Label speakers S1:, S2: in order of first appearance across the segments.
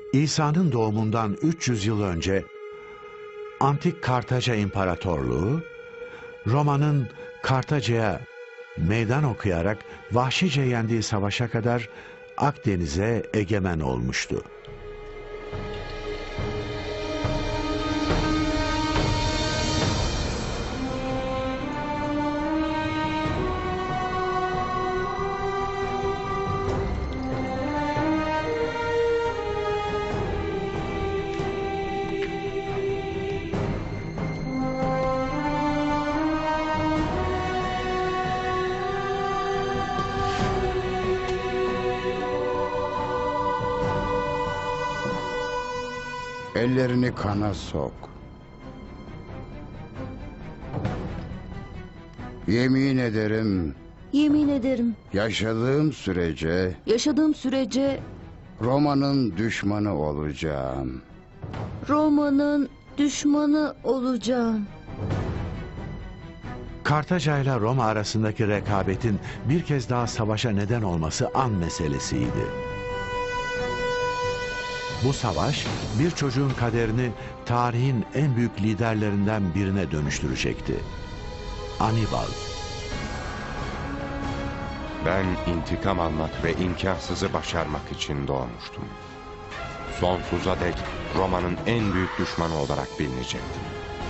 S1: İsa'nın doğumundan 300 yıl önce Antik Kartaca İmparatorluğu, Roma'nın Kartaca'ya meydan okuyarak vahşice yendiği savaşa kadar Akdeniz'e egemen olmuştu.
S2: Ellerini kana sok. Yemin ederim,
S3: Yemin ederim,
S2: yaşadığım sürece
S3: yaşadığım sürece
S2: Roma'nın düşmanı olacağım.
S3: Roma'nın düşmanı olacağım.
S1: Kartaca ile Roma arasındaki rekabetin bir kez daha savaşa neden olması an meselesiydi. Bu savaş bir çocuğun kaderini tarihin en büyük liderlerinden birine dönüştürecekti. Hannibal.
S4: Ben intikam almak ve imkansızı başarmak için doğmuştum. Sonsuza dek Roma'nın en büyük düşmanı olarak bilinecektim.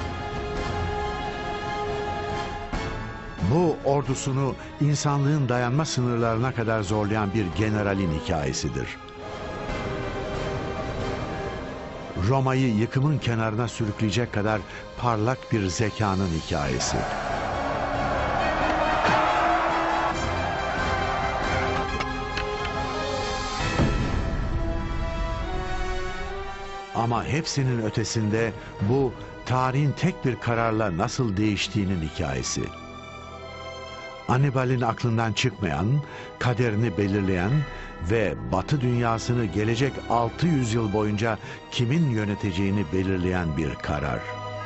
S1: Bu ordusunu insanlığın dayanma sınırlarına kadar zorlayan bir generalin hikayesidir. Roma'yı yıkımın kenarına sürükleyecek kadar parlak bir zekanın hikayesi. Ama hepsinin ötesinde bu tarihin tek bir kararla nasıl değiştiğinin hikayesi. Hannibal'in aklından çıkmayan, kaderini belirleyen ve Batı dünyasını gelecek 600 yıl boyunca kimin yöneteceğini belirleyen bir karar.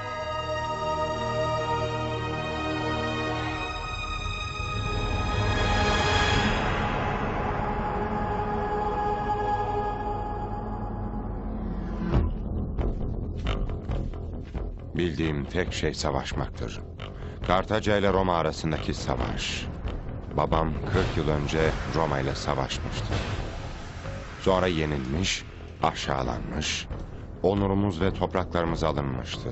S4: Bildiğim tek şey savaşmaktır. Kartaca ile Roma arasındaki savaş. Babam 40 yıl önce Roma ile savaşmıştı. Sonra yenilmiş, aşağılanmış, onurumuz ve topraklarımız alınmıştı.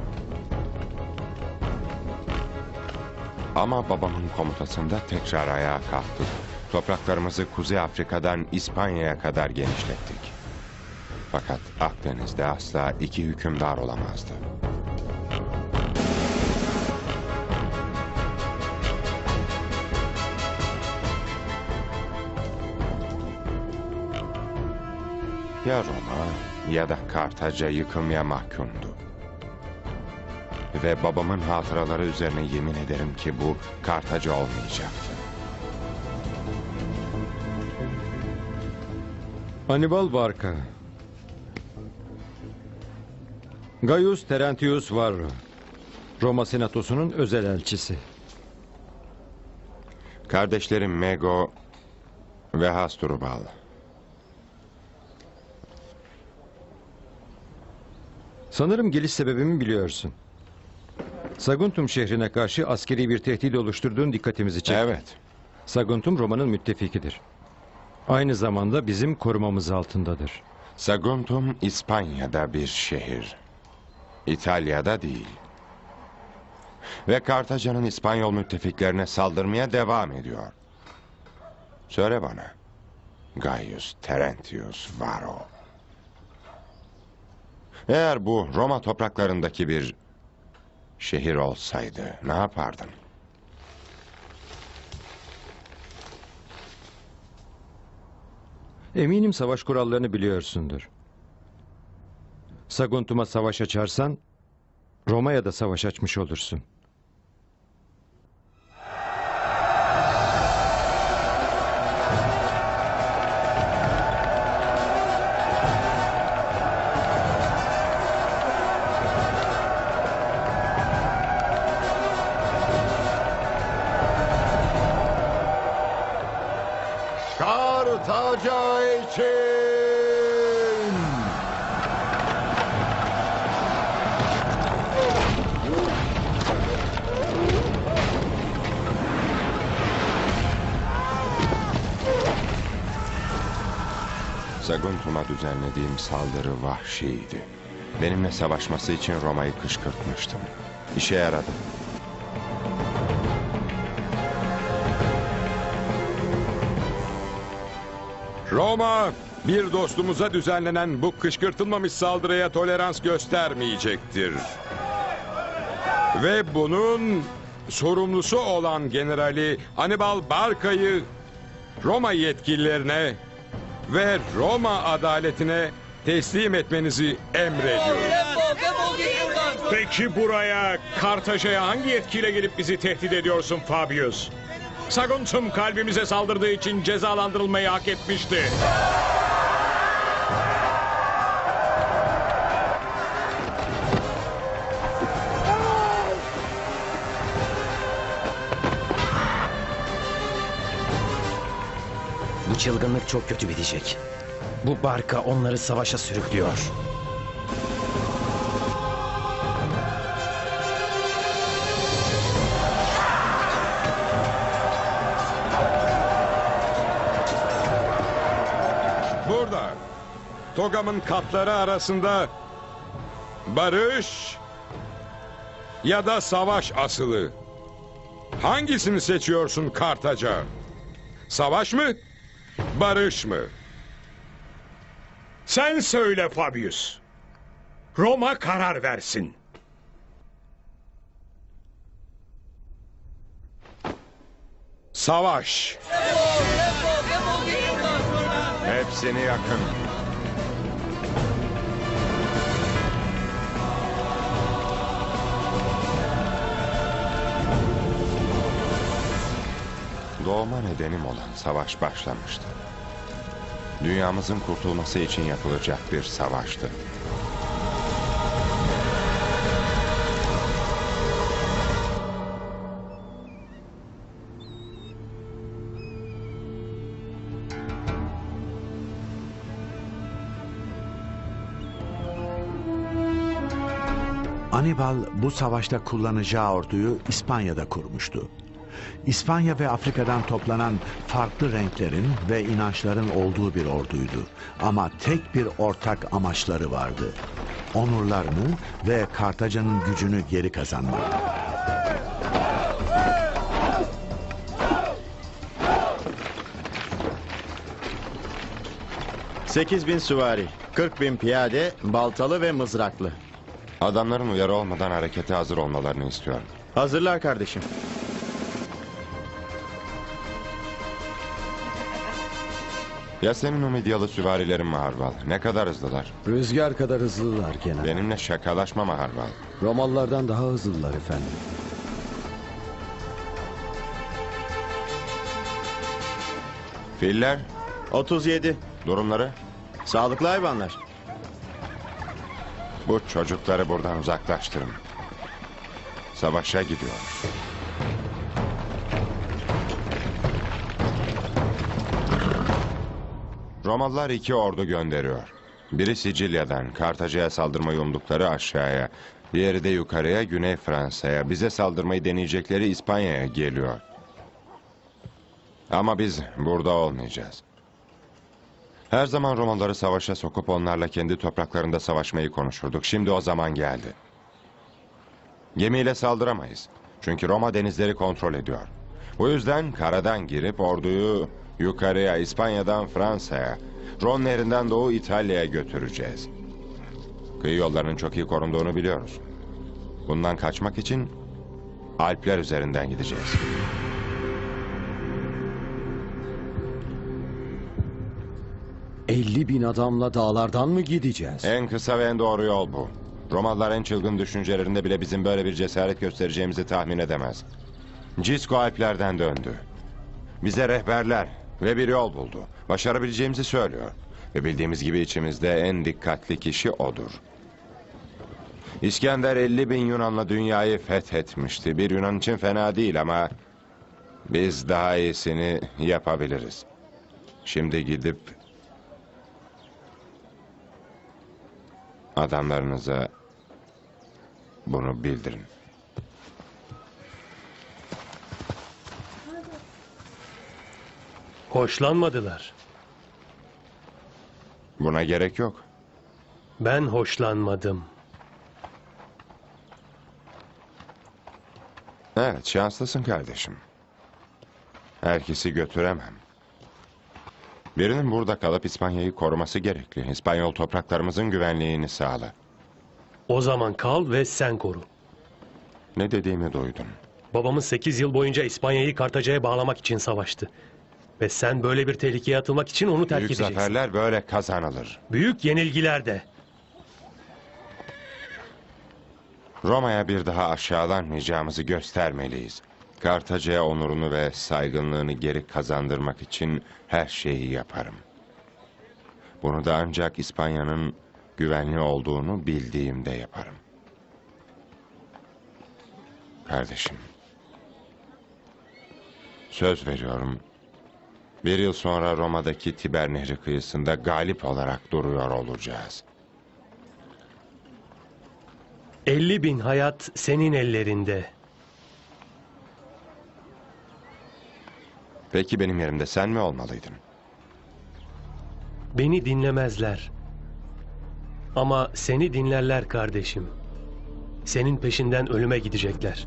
S4: Ama babamın komutasında tekrar ayağa kalktık. Topraklarımızı Kuzey Afrika'dan İspanya'ya kadar genişlettik. Fakat Akdeniz'de asla iki hükümdar olamazdı. Ya Roma ya da Kartaca yıkılmaya mahkumdu. Ve babamın hatıraları üzerine yemin ederim ki bu Kartaca olmayacaktı.
S5: Hannibal Barca. Gaius Terentius Varro. Roma Senatosu'nun özel elçisi.
S4: Kardeşlerim Mego ve Hasdrubal.
S5: Sanırım geliş sebebimi biliyorsun. Saguntum şehrine karşı askeri bir tehdit oluşturduğun dikkatimizi çekti.
S4: Evet.
S5: Saguntum Roma'nın müttefikidir. Aynı zamanda bizim korumamız altındadır.
S4: Saguntum İspanya'da bir şehir. İtalya'da değil. Ve Kartaca'nın İspanyol müttefiklerine saldırmaya devam ediyor. Söyle bana. Gaius Terentius Varro. Eğer bu Roma topraklarındaki bir şehir olsaydı ne yapardın?
S5: Eminim savaş kurallarını biliyorsundur. Saguntum'a savaş açarsan Roma'ya da savaş açmış olursun.
S2: Kartaca için!
S4: Saguntum'a düzenlediğim saldırı vahşiydi. Benimle savaşması için Roma'yı kışkırtmıştım. İşe yaradı.
S6: Roma, bir dostumuza düzenlenen bu kışkırtılmamış saldırıya tolerans göstermeyecektir. Ve bunun sorumlusu olan Generali Hannibal Barca'yı Roma yetkililerine ve Roma adaletine teslim etmenizi emrediyorum.
S7: Peki buraya, Kartaca'ya hangi yetkiyle gelip bizi tehdit ediyorsun Fabius? Saguntum kalbimize saldırdığı için cezalandırılmayı hak etmişti.
S8: Bu çılgınlık çok kötü bitecek. Bu barka onları savaşa sürüklüyor.
S6: Burada, Togam'ın katları arasında barış ya da savaş asılı. Hangisini seçiyorsun Kartaca? Savaş mı? Barış mı?
S7: Sen söyle Fabius. Roma karar versin.
S6: Savaş.
S4: Hepsini yakın. Doğma nedenim olan savaş başlamıştı. Dünyamızın kurtulması için yapılacak bir savaştı.
S1: Hannibal bu savaşta kullanacağı orduyu İspanya'da kurmuştu. İspanya ve Afrika'dan toplanan farklı renklerin ve inançların olduğu bir orduydu. Ama tek bir ortak amaçları vardı. Onurlarını ve Kartaca'nın gücünü geri kazanmak.
S9: ...8.000 süvari, 40.000 piyade, baltalı ve mızraklı.
S4: Adamların uyarı olmadan harekete hazır olmalarını istiyorum.
S9: Hazırlar kardeşim.
S4: Ya senin o Midyalı süvarilerin Maharbal? Ne kadar hızlılar?
S10: Rüzgar kadar hızlılar genel.
S4: Benimle şakalaşma Maharbal.
S10: Romalılardan daha hızlılar efendim.
S4: Filler,
S9: 37.
S4: durumları?
S9: Sağlıklı hayvanlar.
S4: Bu çocukları buradan uzaklaştırın. Savaşa gidiyor. Romalılar 2 ordu gönderiyor. Biri Sicilya'dan, Kartaca'ya saldırmayı umdukları aşağıya. Diğeri de yukarıya, Güney Fransa'ya. Bize saldırmayı deneyecekleri İspanya'ya geliyor. Ama biz burada olmayacağız. Her zaman Romalıları savaşa sokup onlarla kendi topraklarında savaşmayı konuşurduk. Şimdi o zaman geldi. Gemiyle saldıramayız. Çünkü Roma denizleri kontrol ediyor. Bu yüzden karadan girip orduyu yukarıya, İspanya'dan Fransa'ya, Ron Nehri'nden Doğu İtalya'ya götüreceğiz. Kıyı yollarının çok iyi korunduğunu biliyoruz. Bundan kaçmak için Alpler üzerinden gideceğiz.
S10: ...50.000 adamla dağlardan mı gideceğiz?
S4: En kısa ve en doğru yol bu. Romalılar en çılgın düşüncelerinde bile bizim böyle bir cesaret göstereceğimizi tahmin edemez. Cisco Alplerden döndü. Bize rehberler ve bir yol buldu. Başarabileceğimizi söylüyor. Ve bildiğimiz gibi içimizde en dikkatli kişi odur. İskender 50.000 Yunan'la dünyayı fethetmişti. Bir Yunan için fena değil ama biz daha iyisini yapabiliriz. Şimdi gidip adamlarınıza bunu bildirin.
S7: Hoşlanmadılar.
S4: Buna gerek yok.
S11: Ben hoşlanmadım.
S4: Evet, şanslısın kardeşim. Herkesi götüremem. Birinin burada kalıp İspanya'yı koruması gerekli. İspanyol topraklarımızın güvenliğini sağla.
S11: O zaman kal ve sen koru.
S4: Ne dediğimi duydun.
S11: Babamız 8 yıl boyunca İspanya'yı Kartaca'ya bağlamak için savaştı. Ve sen böyle bir tehlikeye atılmak için onu terk
S4: Büyük
S11: edeceksin.
S4: zaferler böyle kazanılır.
S11: Büyük yenilgiler de.
S4: Roma'ya bir daha aşağılanmayacağımızı göstermeliyiz. Kartaca'ya onurunu ve saygınlığını geri kazandırmak için her şeyi yaparım. Bunu da ancak İspanya'nın güvenli olduğunu bildiğimde yaparım. Kardeşim, söz veriyorum, bir yıl sonra Roma'daki Tiber Nehri kıyısında galip olarak duruyor olacağız.
S11: 50.000 hayat senin ellerinde.
S4: Peki benim yerimde sen mi olmalıydın?
S11: Beni dinlemezler. Ama seni dinlerler kardeşim. Senin peşinden ölüme gidecekler.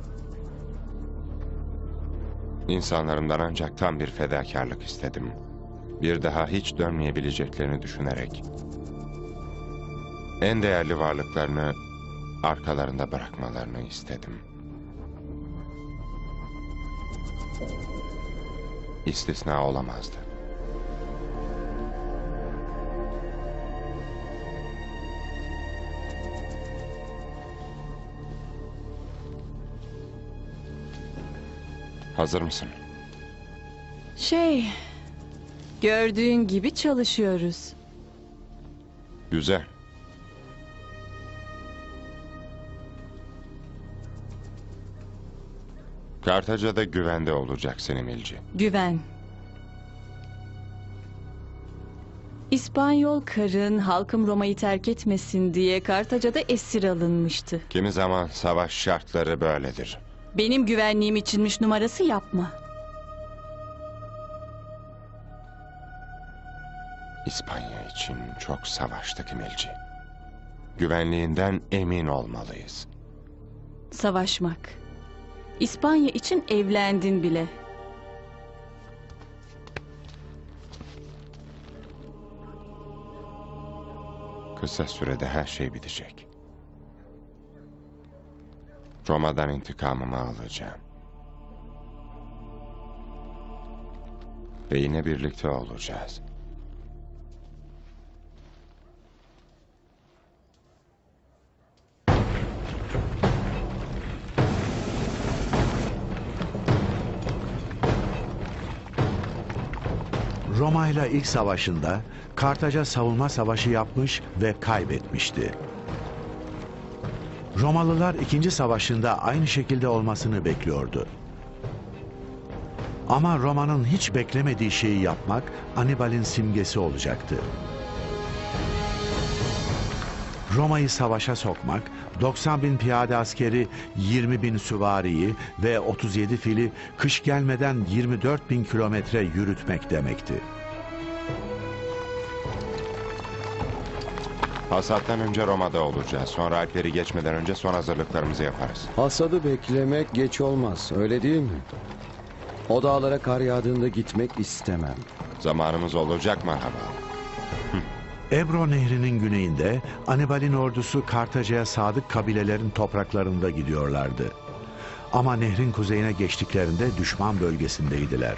S4: İnsanlarımdan ancak tam bir fedakarlık istedim. Bir daha hiç dönmeyebileceklerini düşünerek en değerli varlıklarını arkalarında bırakmalarını istedim. İstisna olamazdı. Hazır mısın?
S12: Gördüğün gibi çalışıyoruz.
S4: Güzel. Kartaca'da güvende olacaksın Emilci.
S12: Güven. İspanyol karın halkım Roma'yı terk etmesin diye Kartaca'da esir alınmıştı.
S4: Kimi zaman savaş şartları böyledir.
S12: Benim güvenliğim içinmiş numarası yapma.
S4: İspanya için çok savaştık Emilci. Güvenliğinden emin olmalıyız.
S12: Savaşmak. İspanya için evlendin bile.
S4: Kısa sürede her şey bitecek. Roma'dan intikamımı alacağım. Ve yine birlikte olacağız.
S1: Roma ile ilk savaşında Kartaca savunma savaşı yapmış ve kaybetmişti. Romalılar ikinci savaşında aynı şekilde olmasını bekliyordu. Ama Roma'nın hiç beklemediği şeyi yapmak Hannibal'in simgesi olacaktı. Roma'yı savaşa sokmak, 90.000 piyade askeri, 20.000 süvariyi ve 37 fili kış gelmeden 24.000 kilometre yürütmek demekti.
S4: Hasattan önce Roma'da olacağız. Sonra Alpleri geçmeden önce son hazırlıklarımızı yaparız.
S10: Hasadı beklemek geç olmaz, öyle değil mi? O dağlara kar yağdığında gitmek istemem.
S4: Zamanımız olacak merhaba.
S1: Ebro Nehri'nin güneyinde Hannibal'in ordusu Kartaca'ya sadık kabilelerin topraklarında gidiyorlardı. Ama nehrin kuzeyine geçtiklerinde düşman bölgesindeydiler.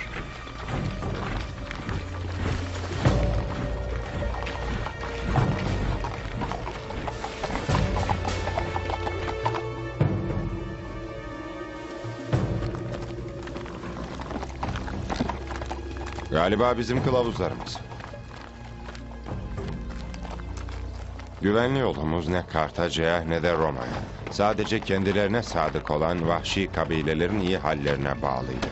S4: Galiba bizim kılavuzlarımız. Güvenli yolumuz ne Kartaca'ya ne de Roma'ya. Sadece kendilerine sadık olan vahşi kabilelerin iyi hallerine bağlıydı.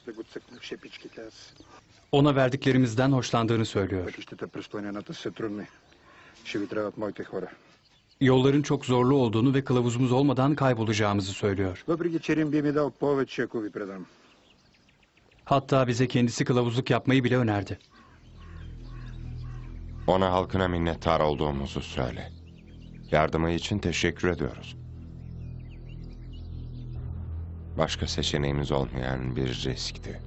S13: Ona verdiklerimizden hoşlandığını söylüyor. Yolların çok zorlu olduğunu ve kılavuzumuz olmadan kaybolacağımızı söylüyor. Hatta bize kendisi kılavuzluk yapmayı bile önerdi.
S4: Ona halkına minnettar olduğumuzu söyle. Yardımı için teşekkür ediyoruz. Başka seçeneğimiz olmayan bir riskti.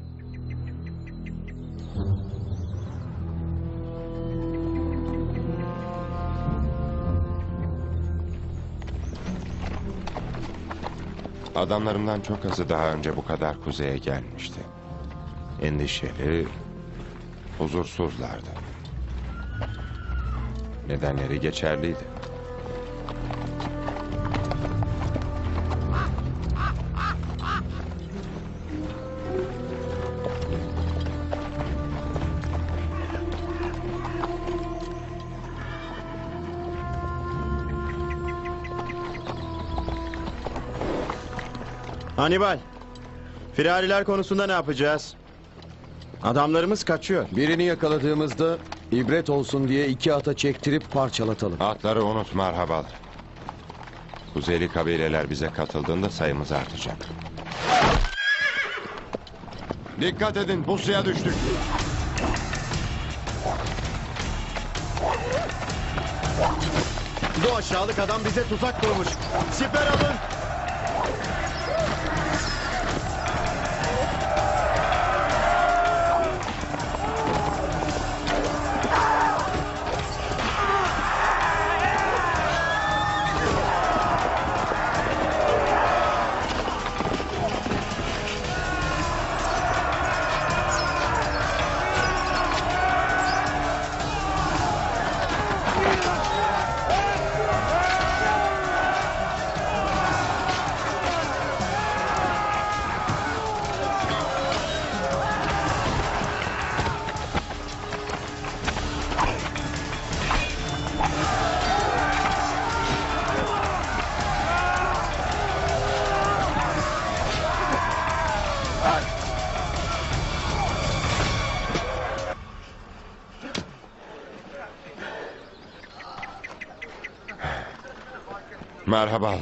S4: Adamlarımdan çok azı daha önce bu kadar kuzeye gelmişti. Endişeli, huzursuzlardı. Nedenleri geçerliydi.
S9: Hannibal, firariler konusunda ne yapacağız? Adamlarımız kaçıyor.
S10: Birini yakaladığımızda ibret olsun diye 2 ata çektirip parçalatalım.
S4: Atları unut merhabalar. Kuzeyli kabileler bize katıldığında sayımız artacak. Dikkat edin, pusuya düştük.
S9: Bu aşağılık adam bize tuzak kurmuş. Siper alın.
S4: Merhaba.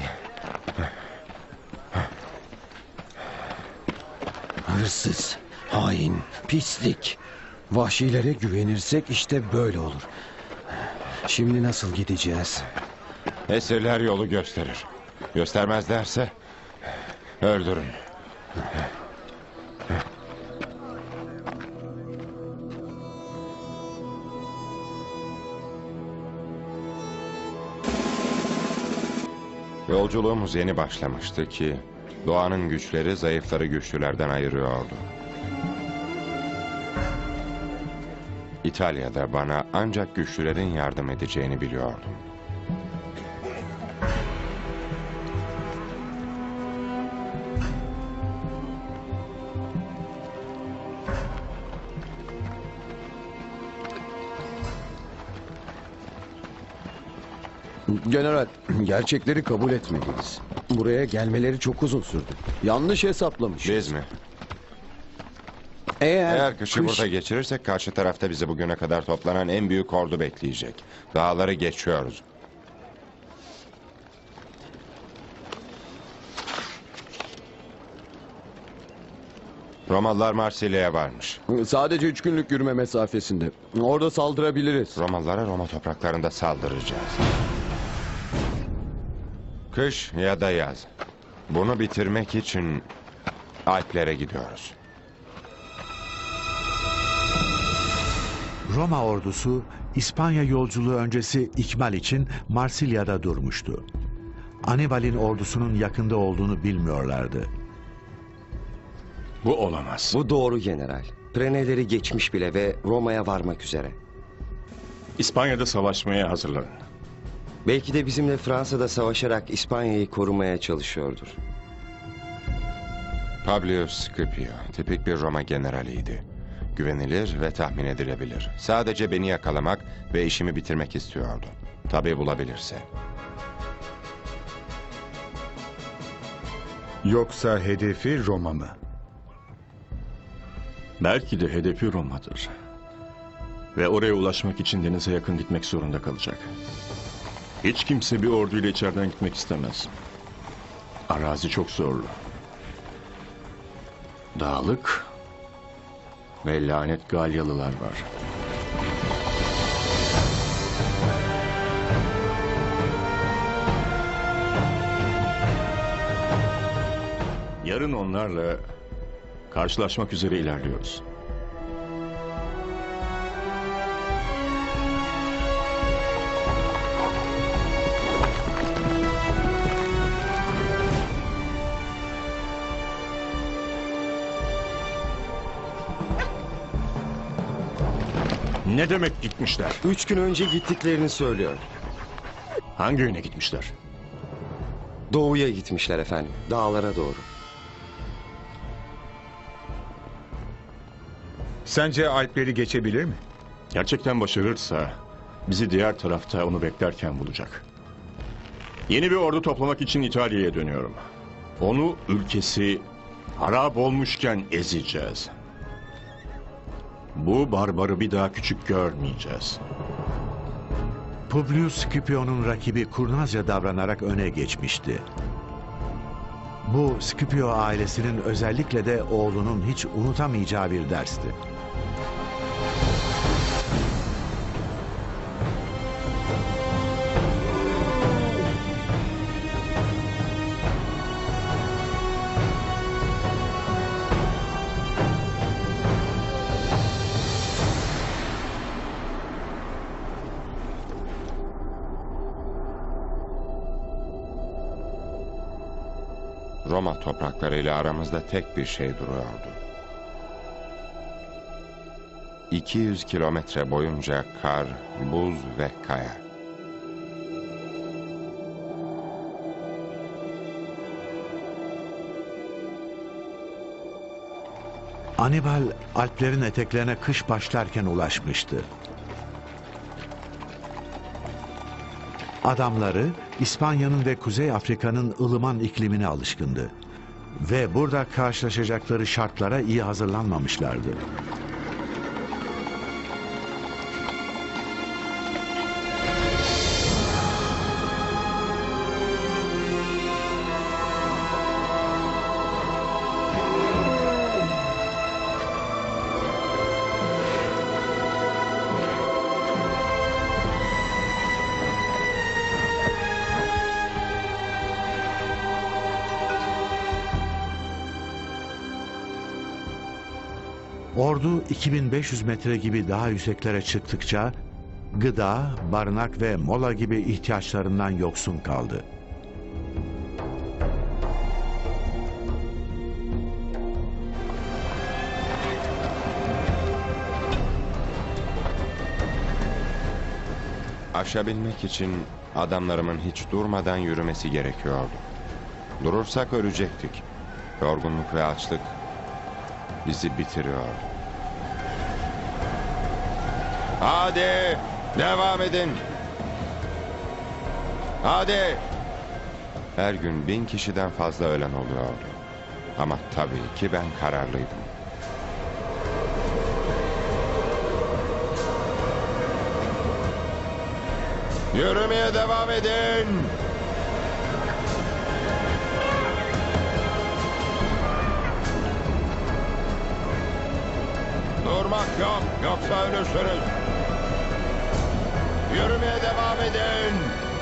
S10: Hırsız, hain, pislik. Vahşilere güvenirsek işte böyle olur. Şimdi nasıl gideceğiz?
S4: Esirler yolu gösterir. Göstermezlerse öldürün. Yolculuğumuz yeni başlamıştı ki doğanın güçleri zayıfları güçlülerden ayırıyordu. İtalya'da bana ancak güçlülerin yardım edeceğini biliyordum.
S10: General, gerçekleri kabul etmeliyiz. Buraya gelmeleri çok uzun sürdü. Yanlış hesaplamış.
S4: Biz mi? Eğer kışı burada geçirirsek karşı tarafta bizi bugüne kadar toplanan en büyük ordu bekleyecek. Dağları geçiyoruz. Romalılar Marsilya'ya varmış.
S10: Sadece 3 günlük yürüme mesafesinde. Orada saldırabiliriz.
S4: Romalılara Roma topraklarında saldıracağız. Kış ya da yaz. Bunu bitirmek için Alplere gidiyoruz.
S1: Roma ordusu İspanya yolculuğu öncesi ikmal için Marsilya'da durmuştu. Hannibal'in ordusunun yakında olduğunu bilmiyorlardı.
S6: Bu olamaz.
S14: Bu doğru general. Preneleri geçmiş bile ve Roma'ya varmak üzere.
S7: İspanya'da savaşmaya hazırlanın.
S14: Belki de bizimle Fransa'da savaşarak İspanya'yı korumaya çalışıyordur.
S4: Publius Scipio tipik bir Roma generaliydi. Güvenilir ve tahmin edilebilir. Sadece beni yakalamak ve işimi bitirmek istiyordu. Tabii bulabilirse.
S15: Yoksa hedefi Roma mı? Belki de hedefi Roma'dır. Ve oraya ulaşmak için denize yakın gitmek zorunda kalacak. Hiç kimse bir orduyla içeriden gitmek istemez. Arazi çok zorlu. Dağlık ve lanet Galyalılar var. Yarın onlarla karşılaşmak üzere ilerliyoruz. Ne demek gitmişler?
S14: 3 gün önce gittiklerini söylüyor.
S15: Hangi yöne gitmişler?
S14: Doğuya gitmişler efendim. Dağlara doğru.
S16: Sence Alpleri geçebilir mi?
S15: Gerçekten başarırsa bizi diğer tarafta onu beklerken bulacak. Yeni bir ordu toplamak için İtalya'ya dönüyorum. Onu ülkesi harap olmuşken ezeceğiz. Bu barbarı bir daha küçük görmeyeceğiz.
S1: Publius Scipio'nun rakibi kurnazca davranarak öne geçmişti. Bu Scipio ailesinin özellikle de oğlunun hiç unutamayacağı bir dersti.
S4: Roma topraklarıyla aramızda tek bir şey duruyordu. 200 kilometre boyunca kar, buz ve kaya.
S1: Hannibal, Alplerin eteklerine kış başlarken ulaşmıştı. Adamları İspanya'nın ve Kuzey Afrika'nın ılıman iklimine alışkındı. Ve burada karşılaşacakları şartlara iyi hazırlanmamışlardı. Ordu 2500 metre gibi daha yükseklere çıktıkça gıda, barınak ve mola gibi ihtiyaçlarından yoksun kaldı.
S4: Aşabilmek için adamlarımın hiç durmadan yürümesi gerekiyordu. Durursak ölecektik. Yorgunluk ve açlık bizi bitiriyor. Hadi devam edin. Hadi. Her gün 1000 kişiden fazla ölen oluyordu. Ama tabii ki ben kararlıydım. Yürümeye devam edin. Durmak yok, yoksa ölürsünüz. Yürümeye devam edin.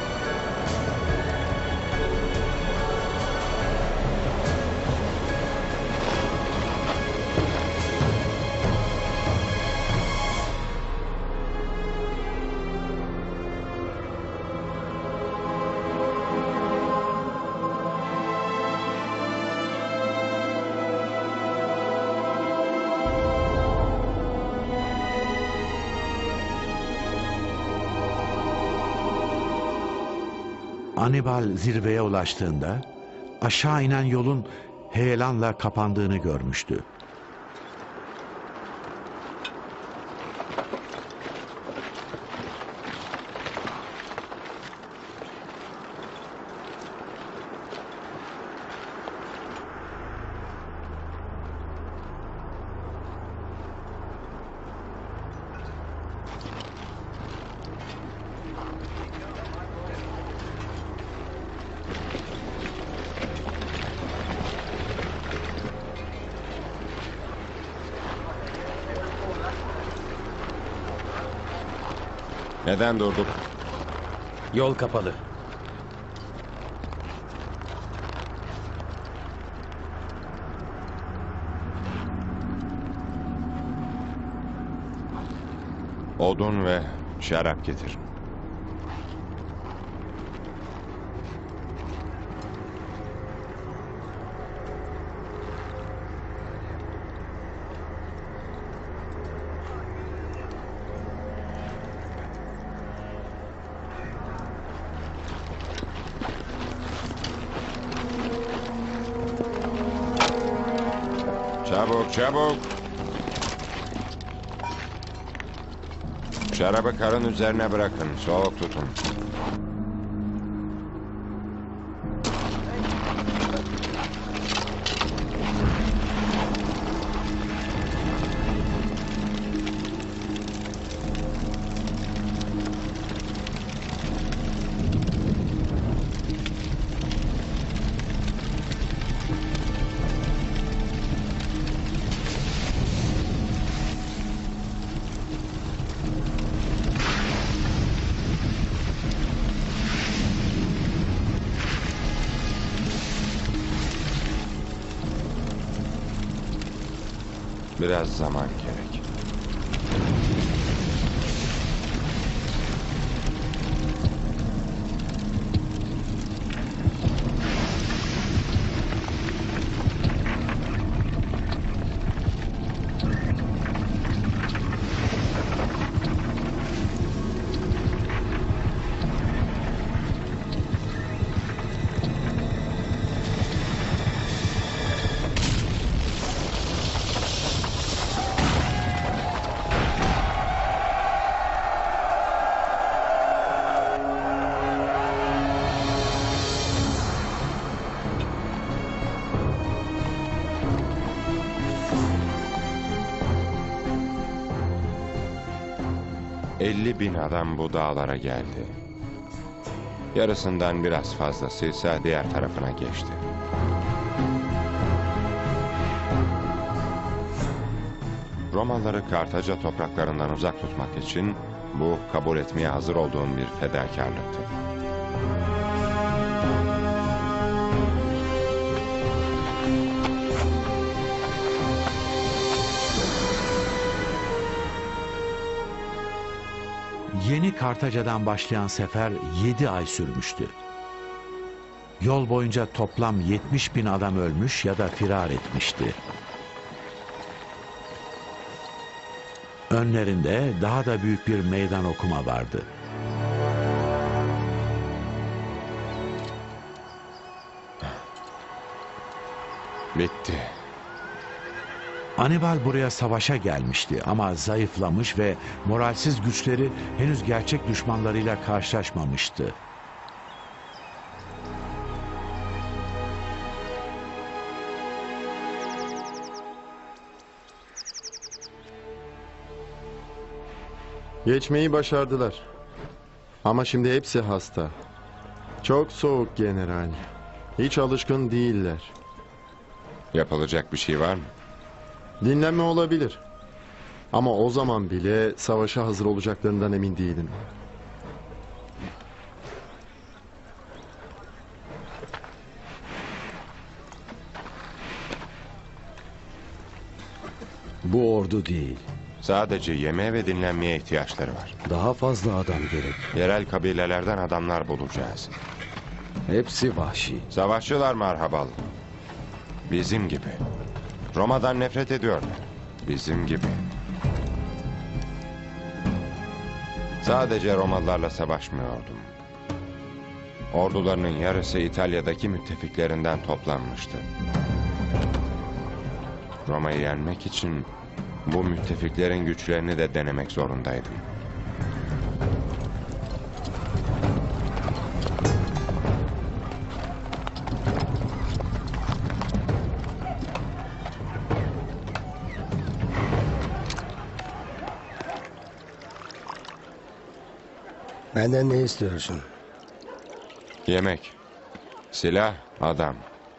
S1: Hannibal zirveye ulaştığında aşağı inen yolun heyelanla kapandığını görmüştü.
S4: Neden durduk?
S8: Yol kapalı.
S4: Odun ve şarap getir. Çabuk, çabuk. Şarabı karın üzerine bırakın, soğuk tutun. Biraz zaman gerek. ...50.000 adam bu dağlara geldi. Yarısından biraz fazlasıysa diğer tarafına geçti. Romalıları Kartaca topraklarından uzak tutmak için... ...bu kabul etmeye hazır olduğum bir fedakarlıktı.
S1: Yeni Kartaca'dan başlayan sefer 7 ay sürmüştü. Yol boyunca toplam 70.000 adam ölmüş ya da firar etmişti. Önlerinde daha da büyük bir meydan okuma vardı.
S4: Bitti.
S1: Hannibal buraya savaşa gelmişti ama zayıflamış ve moralsiz güçleri henüz gerçek düşmanlarıyla karşılaşmamıştı.
S17: Geçmeyi başardılar. Ama şimdi hepsi hasta. Çok soğuk general. Hiç alışkın değiller.
S4: Yapılacak bir şey var mı?
S17: Dinlenme olabilir. Ama o zaman bile savaşa hazır olacaklarından emin değilim.
S10: Bu ordu değil.
S4: Sadece yemeğe ve dinlenmeye ihtiyaçları var.
S10: Daha fazla adam gerek.
S4: Yerel kabilelerden adamlar bulacağız.
S10: Hepsi vahşi.
S4: Savaşçılar merhabalı. Bizim gibi. Roma'dan nefret ediyorlar. Bizim gibi. Sadece Romalılarla savaşmıyordum. Ordularının yarısı İtalya'daki müttefiklerinden toplanmıştı. Roma'yı yenmek için bu müttefiklerin güçlerini de denemek zorundaydım.
S18: Benden ne istiyorsun?
S4: Yemek, silah, adam.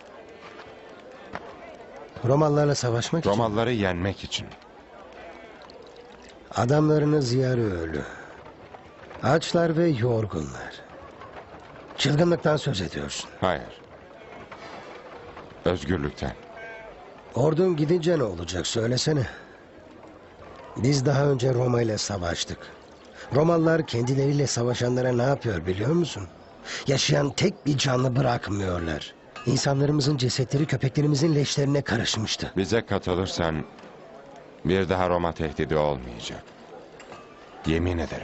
S18: Romalılarla savaşmak için.
S4: Romalıları yenmek için.
S18: Adamlarınız yarı ölü. Açlar ve yorgunlar. Çılgınlıktan söz ediyorsun.
S4: Hayır. Özgürlükten.
S18: Ordun gidince ne olacak söylesene. Biz daha önce Roma ile savaştık. Romalılar kendileriyle savaşanlara ne yapıyor biliyor musun? Yaşayan tek bir canlı bırakmıyorlar. İnsanlarımızın cesetleri köpeklerimizin leşlerine karışmıştı.
S4: Bize katılırsan bir daha Roma tehdidi olmayacak. Yemin ederim.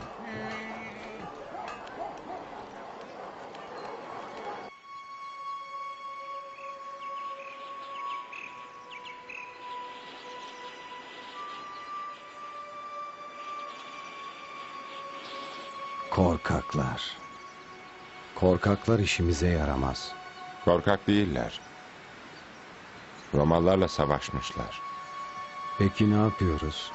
S10: Korkaklar. Korkaklar işimize yaramaz.
S4: Korkak değiller. Romalılarla savaşmışlar.
S10: Peki ne yapıyoruz?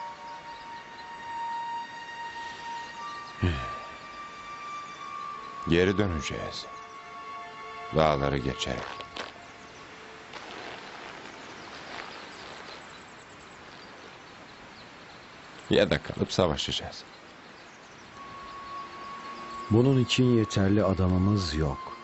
S4: Geri döneceğiz. Dağları geçerek. Ya da kalıp savaşacağız.
S10: Bunun için yeterli adamımız yok.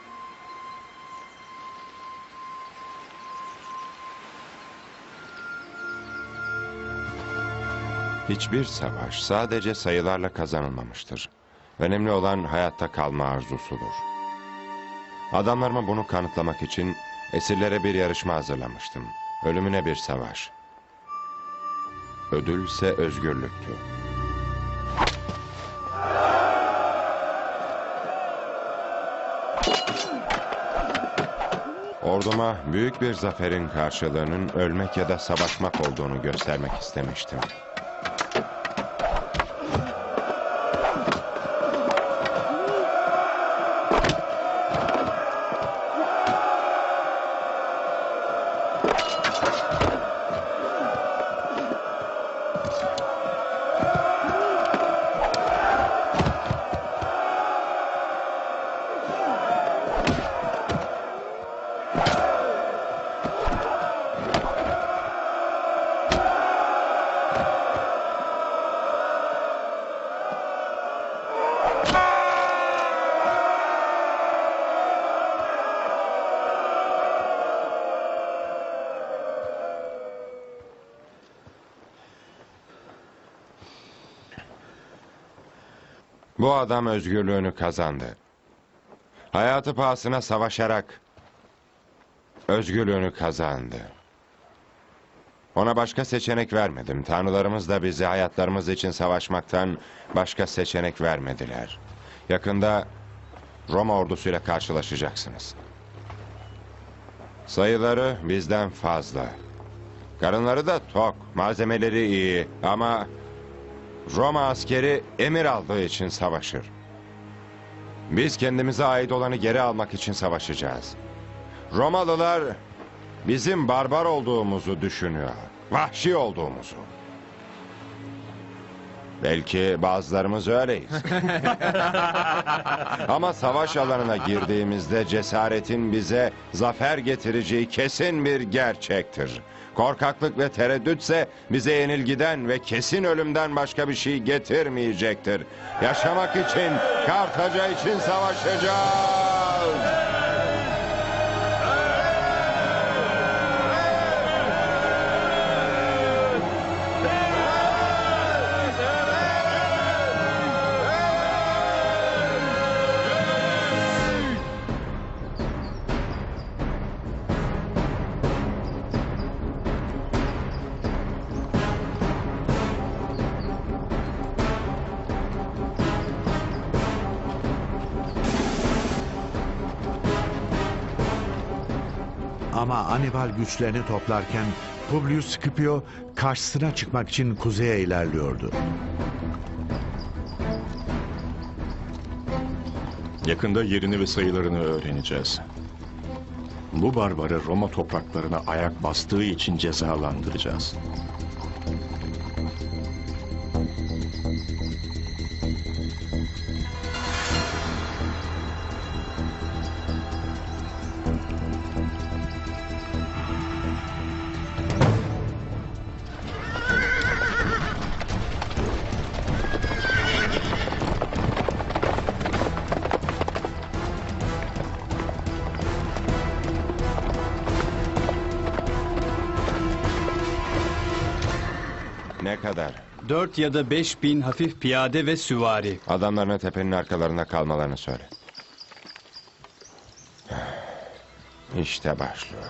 S4: Hiçbir savaş sadece sayılarla kazanılmamıştır. Önemli olan hayatta kalma arzusudur. Adamlarıma bunu kanıtlamak için esirlere bir yarışma hazırlamıştım. Ölümüne bir savaş. Ödülse özgürlüktü. Orduma büyük bir zaferin karşılığının ölmek ya da savaşmak olduğunu göstermek istemiştim. Bu adam özgürlüğünü kazandı. Hayatı pahasına savaşarak özgürlüğünü kazandı. Ona başka seçenek vermedim. Tanrılarımız da bize hayatlarımız için savaşmaktan başka seçenek vermediler. Yakında Roma ordusuyla karşılaşacaksınız. Sayıları bizden fazla. Karınları da tok, malzemeleri iyi ama Roma askeri emir aldığı için savaşır. Biz kendimize ait olanı geri almak için savaşacağız. Romalılar bizim barbar olduğumuzu düşünüyor. Vahşi olduğumuzu. Belki bazılarımız öyleyiz. Ama savaş alanına girdiğimizde cesaretin bize zafer getireceği kesin bir gerçektir. Korkaklık ve tereddütse bize yenilgiden ve kesin ölümden başka bir şey getirmeyecektir. Yaşamak için, Kartaca için savaşacağız.
S1: Ama Hannibal güçlerini toplarken Publius Scipio karşısına çıkmak için kuzeye ilerliyordu.
S15: Yakında yerini ve sayılarını öğreneceğiz. Bu barbarı Roma topraklarına ayak bastığı için cezalandıracağız.
S4: kadar?
S13: 4 ya da 5 bin hafif piyade ve süvari.
S4: Adamlarına tepenin arkalarında kalmalarını söyle. İşte başlıyor.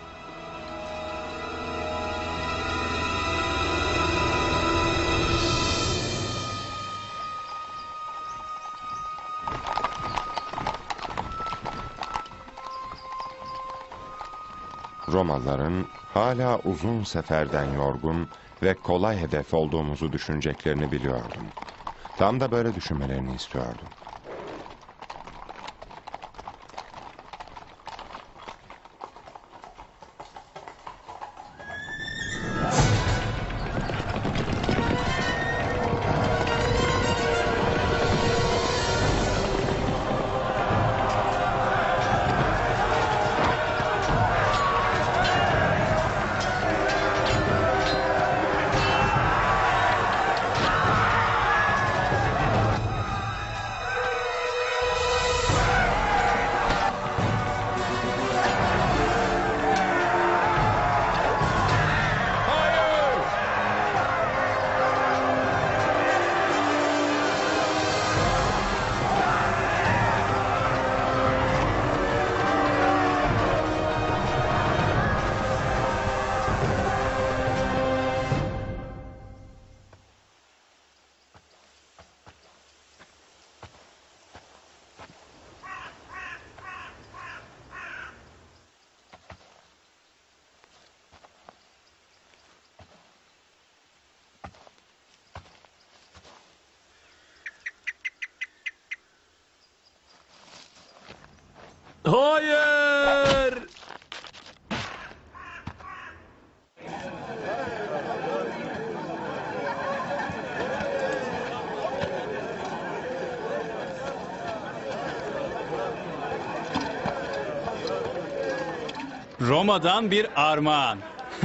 S4: Romalıların hala uzun seferden yorgun ve kolay hedef olduğumuzu düşüneceklerini biliyordum. Tam da böyle düşünmelerini istiyordum.
S11: Hayır!
S13: Roma'dan bir armağan.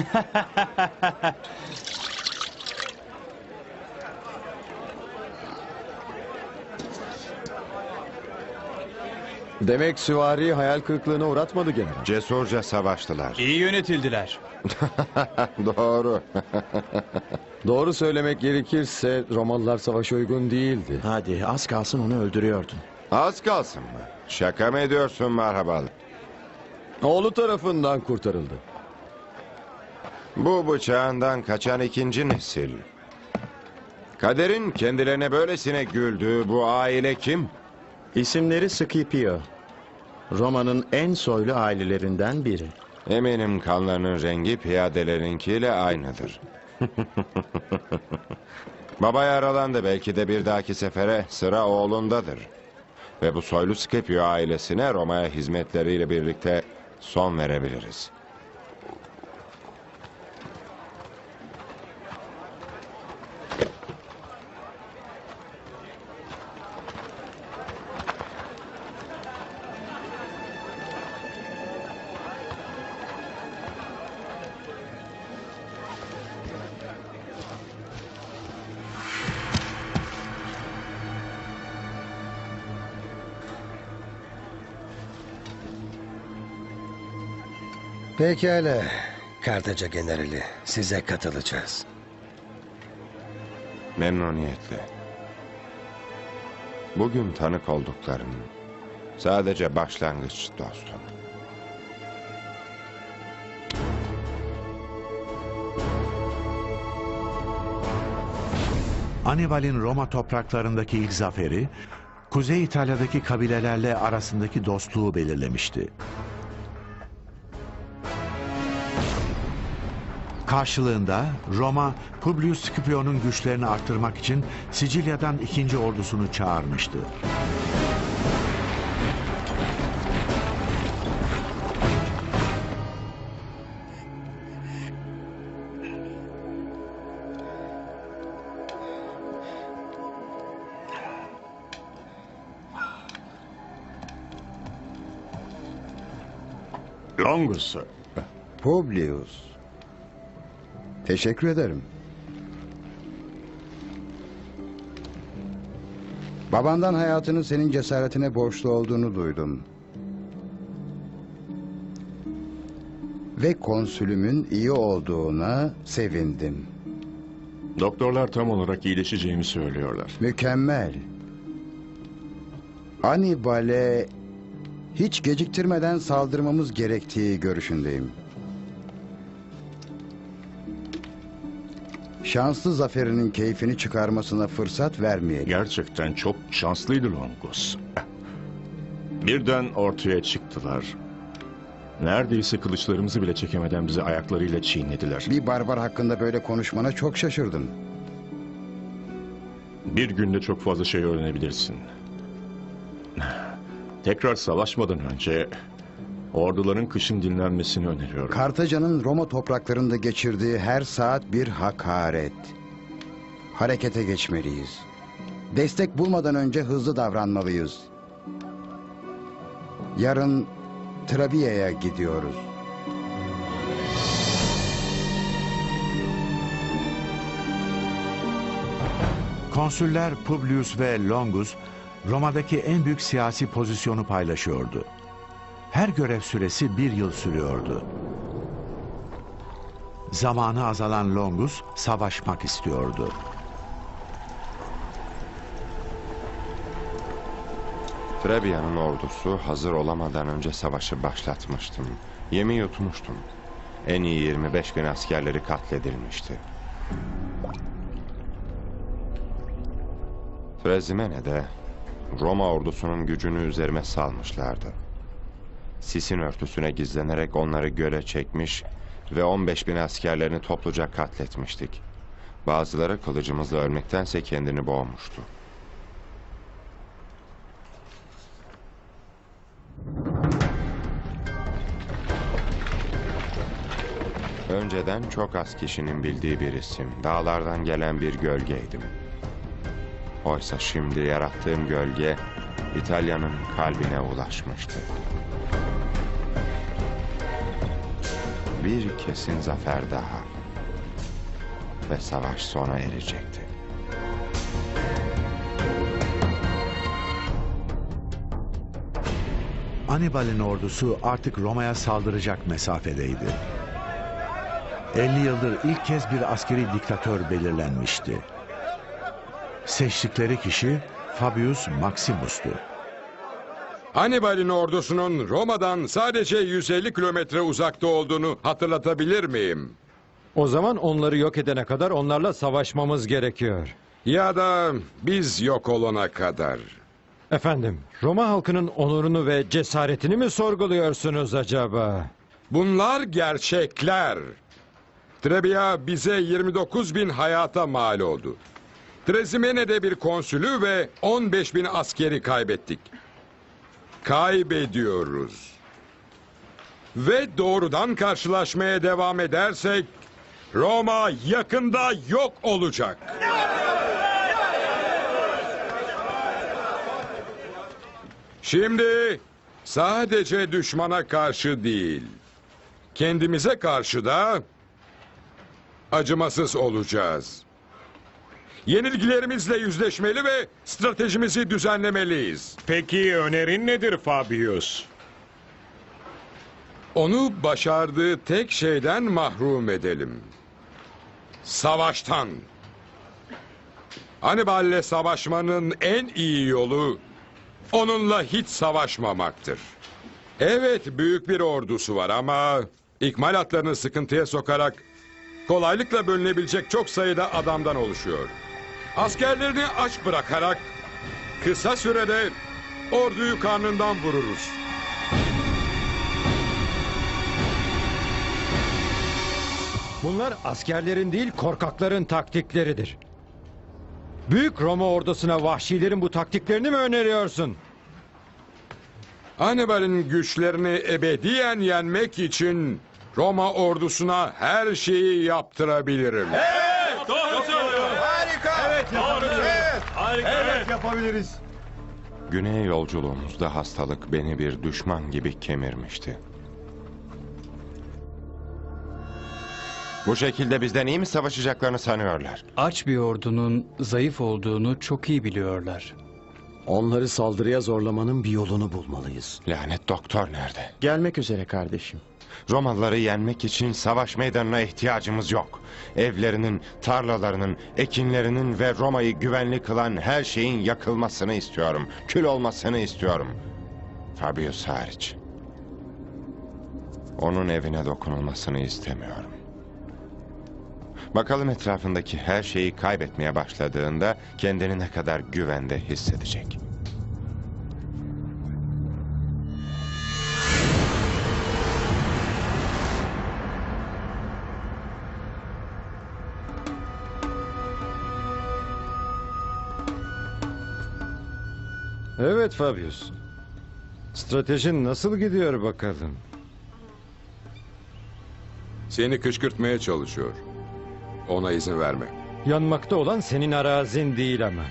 S10: Demek süvari hayal kırıklığına uğratmadı general.
S4: Cesurca savaştılar.
S13: İyi yönetildiler.
S4: Doğru.
S10: Doğru söylemek gerekirse Romalılar savaşa uygun değildi.
S9: Hadi az kalsın onu öldürüyordun.
S4: Az kalsın mı? Şaka mı ediyorsun merhabalı?
S10: Oğlu tarafından kurtarıldı.
S4: Bu bıçağından kaçan ikinci nesil. Kaderin kendilerine böylesine güldüğü bu aile kim?
S9: İsimleri Scipio. Roma'nın en soylu ailelerinden biri.
S4: Eminim kanlarının rengi piyadelerinkiyle aynıdır. Baba yaralandı, belki de bir dahaki sefere sıra oğlundadır. Ve bu soylu Scipio ailesine Roma'ya hizmetleriyle birlikte son verebiliriz.
S18: Pekala. Kartaca generali, size katılacağız.
S4: Memnuniyetle. Bugün tanık olduklarım sadece başlangıç dostum.
S1: Hannibal'in Roma topraklarındaki ilk zaferi, Kuzey İtalya'daki kabilelerle arasındaki dostluğu belirlemişti. Karşılığında Roma, Publius Scipio'nun güçlerini arttırmak için Sicilya'dan 2. ordusunu çağırmıştı.
S2: Longus. Publius. Teşekkür ederim. Babandan hayatının senin cesaretine borçlu olduğunu duydum. Ve konsülümün iyi olduğuna sevindim.
S15: Doktorlar tam olarak iyileşeceğimi söylüyorlar.
S2: Mükemmel. Hannibal'e hiç geciktirmeden saldırmamız gerektiği görüşündeyim. Şanslı zaferinin keyfini çıkarmasına fırsat vermeyelim.
S15: Gerçekten çok şanslıydı Longus. Birden ortaya çıktılar. Neredeyse kılıçlarımızı bile çekemeden bizi ayaklarıyla çiğnediler.
S2: Bir barbar hakkında böyle konuşmana çok şaşırdım.
S15: Bir günde çok fazla şey öğrenebilirsin. Tekrar savaşmadan önce orduların kışın dinlenmesini öneriyorum.
S2: Kartaca'nın Roma topraklarında geçirdiği her saat bir hakaret. Harekete geçmeliyiz. Destek bulmadan önce hızlı davranmalıyız. Yarın Trabia'ya gidiyoruz.
S1: Konsüller Publius ve Longus, Roma'daki en büyük siyasi pozisyonu paylaşıyordu. Her görev süresi 1 yıl sürüyordu. Zamanı azalan Longus savaşmak istiyordu.
S4: Trebia'nın ordusu hazır olamadan önce savaşı başlatmıştım. Yemi yutmuştum. En iyi 25 bin askerleri katledilmişti. Trezimene'de Roma ordusunun gücünü üzerime salmışlardı. Sisin örtüsüne gizlenerek onları göle çekmiş ve 15 bin askerlerini topluca katletmiştik. Bazıları kılıcımızla ölmektense kendini boğmuştu. Önceden çok az kişinin bildiği bir isim, dağlardan gelen bir gölgeydim. Oysa şimdi yarattığım gölge İtalya'nın kalbine ulaşmıştı. Bir kesin zafer daha ve savaş sona erecekti.
S1: Hannibal'in ordusu artık Roma'ya saldıracak mesafedeydi. 50 yıldır ilk kez bir askeri diktatör belirlenmişti. Seçtikleri kişi Fabius Maximus'tu.
S6: Hannibal'in ordusunun Roma'dan sadece 150 kilometre uzakta olduğunu hatırlatabilir miyim?
S5: O zaman onları yok edene kadar onlarla savaşmamız gerekiyor.
S6: Ya da biz yok olana kadar.
S5: Efendim, Roma halkının onurunu ve cesaretini mi sorguluyorsunuz acaba?
S6: Bunlar gerçekler. Trebia bize 29 bin hayata mal oldu. Trezimene'de bir konsülü ve 15 bin askeri kaybettik. Kaybediyoruz. Ve doğrudan karşılaşmaya devam edersek Roma yakında yok olacak. Şimdi sadece düşmana karşı değil, kendimize karşı da acımasız olacağız. Yenilgilerimizle yüzleşmeli ve stratejimizi düzenlemeliyiz.
S7: Peki önerin nedir Fabius?
S6: Onu başardığı tek şeyden mahrum edelim. Savaştan. Hannibal'le savaşmanın en iyi yolu onunla hiç savaşmamaktır. Evet, büyük bir ordusu var ama ikmal hatlarını sıkıntıya sokarak kolaylıkla bölünebilecek çok sayıda adamdan oluşuyor. Askerlerini aç bırakarak kısa sürede orduyu karnından vururuz.
S5: Bunlar askerlerin değil korkakların taktikleridir. Büyük Roma ordusuna vahşilerin bu taktiklerini mi öneriyorsun?
S6: Hannibal'in güçlerini ebediyen yenmek için Roma ordusuna her şeyi yaptırabilirim.
S19: Evet, doğru söylüyor. Harika. Evet, yapabiliriz. Evet, harika. Evet, yapabiliriz.
S4: Güney yolculuğumuzda hastalık beni bir düşman gibi kemirmişti. Bu şekilde bizden iyi mi savaşacaklarını sanıyorlar?
S13: Aç bir ordunun zayıf olduğunu çok iyi biliyorlar.
S10: Onları saldırıya zorlamanın bir yolunu bulmalıyız.
S4: Lanet doktor nerede?
S9: Gelmek üzere kardeşim.
S4: Romalıları yenmek için savaş meydanına ihtiyacımız yok. Evlerinin, tarlalarının, ekinlerinin ve Roma'yı güvenli kılan her şeyin yakılmasını istiyorum. Kül olmasını istiyorum. Fabius hariç. Onun evine dokunulmasını istemiyorum. Bakalım etrafındaki her şeyi kaybetmeye başladığında kendini ne kadar güvende hissedecek.
S5: Evet Fabius. Stratejin nasıl gidiyor bakalım?
S6: Seni kışkırtmaya çalışıyor. Ona izin verme.
S5: Yanmakta olan senin arazin değil ama.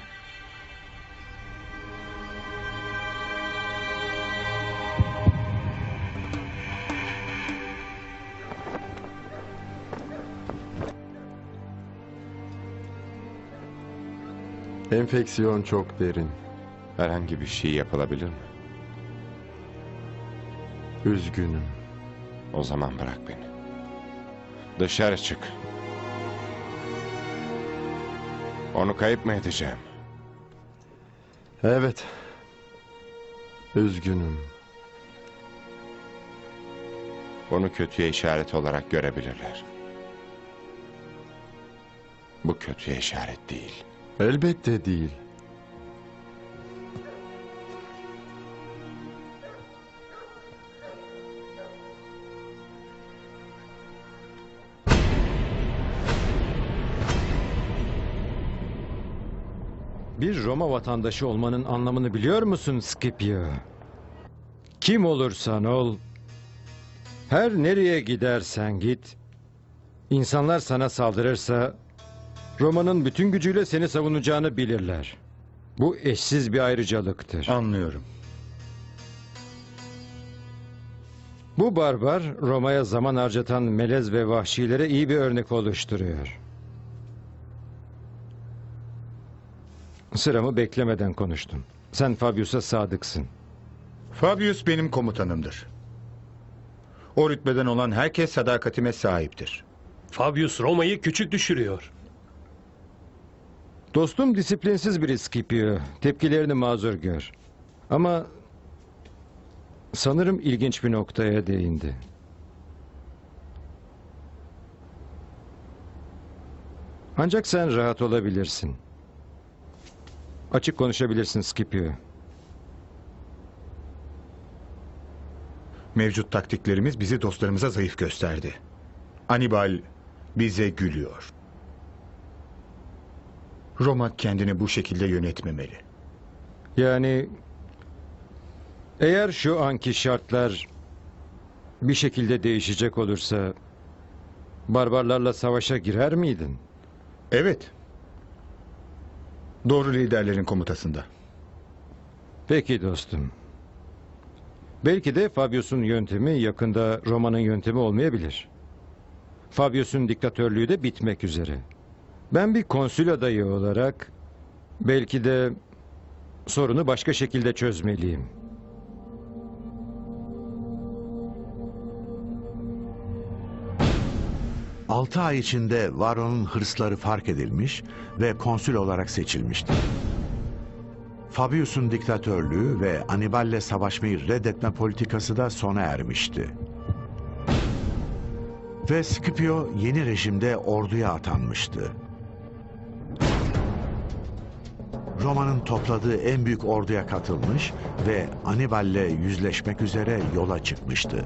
S17: Enfeksiyon çok derin.
S4: Herhangi bir şey yapılabilir mi?
S17: Üzgünüm.
S4: O zaman bırak beni. Dışarı çık. Onu kayıp mı edeceğim?
S17: Evet. Üzgünüm.
S4: Bunu kötüye işaret olarak görebilirler. Bu kötüye işaret değil.
S17: Elbette değil.
S5: Bir Roma vatandaşı olmanın anlamını biliyor musun Scipio? Kim olursan ol, her nereye gidersen git, insanlar sana saldırırsa, Roma'nın bütün gücüyle seni savunacağını bilirler. Bu eşsiz bir ayrıcalıktır.
S16: Anlıyorum.
S5: Bu barbar, Roma'ya zaman harcatan melez ve vahşilere iyi bir örnek oluşturuyor. Sıramı beklemeden konuştum. Sen Fabius'a sadıksın.
S16: Fabius benim komutanımdır. O rütbeden olan herkes sadakatime sahiptir.
S11: Fabius Roma'yı küçük düşürüyor.
S5: Dostum disiplinsiz biri Scipio. Tepkilerini mazur gör. Ama sanırım ilginç bir noktaya değindi. Ancak sen rahat olabilirsin. Açık konuşabilirsin Scipio.
S16: Mevcut taktiklerimiz bizi dostlarımıza zayıf gösterdi. Hannibal bize gülüyor. Roma kendini bu şekilde yönetmemeli.
S5: Yani eğer şu anki şartlar bir şekilde değişecek olursa barbarlarla savaşa girer miydin?
S16: Evet. Doğru liderlerin komutasında.
S5: Peki dostum. Belki de Fabius'un yöntemi yakında Roma'nın yöntemi olmayabilir. Fabius'un diktatörlüğü de bitmek üzere. Ben bir konsül adayı olarak belki de sorunu başka şekilde çözmeliyim.
S1: Altı ay içinde Varro'nun hırsları fark edilmiş ve konsül olarak seçilmişti. Fabius'un diktatörlüğü ve Hannibal'le savaşmayı reddetme politikası da sona ermişti. Ve Scipio yeni rejimde orduya atanmıştı. Roma'nın topladığı en büyük orduya katılmış ve Hannibal'le yüzleşmek üzere yola çıkmıştı.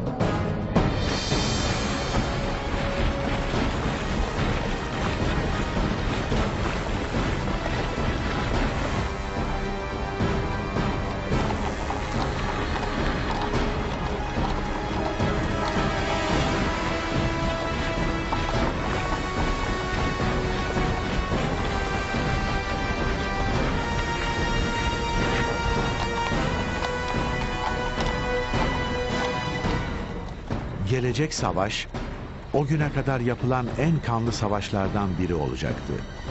S1: Gelecek savaş, o güne kadar yapılan en kanlı savaşlardan biri olacaktı.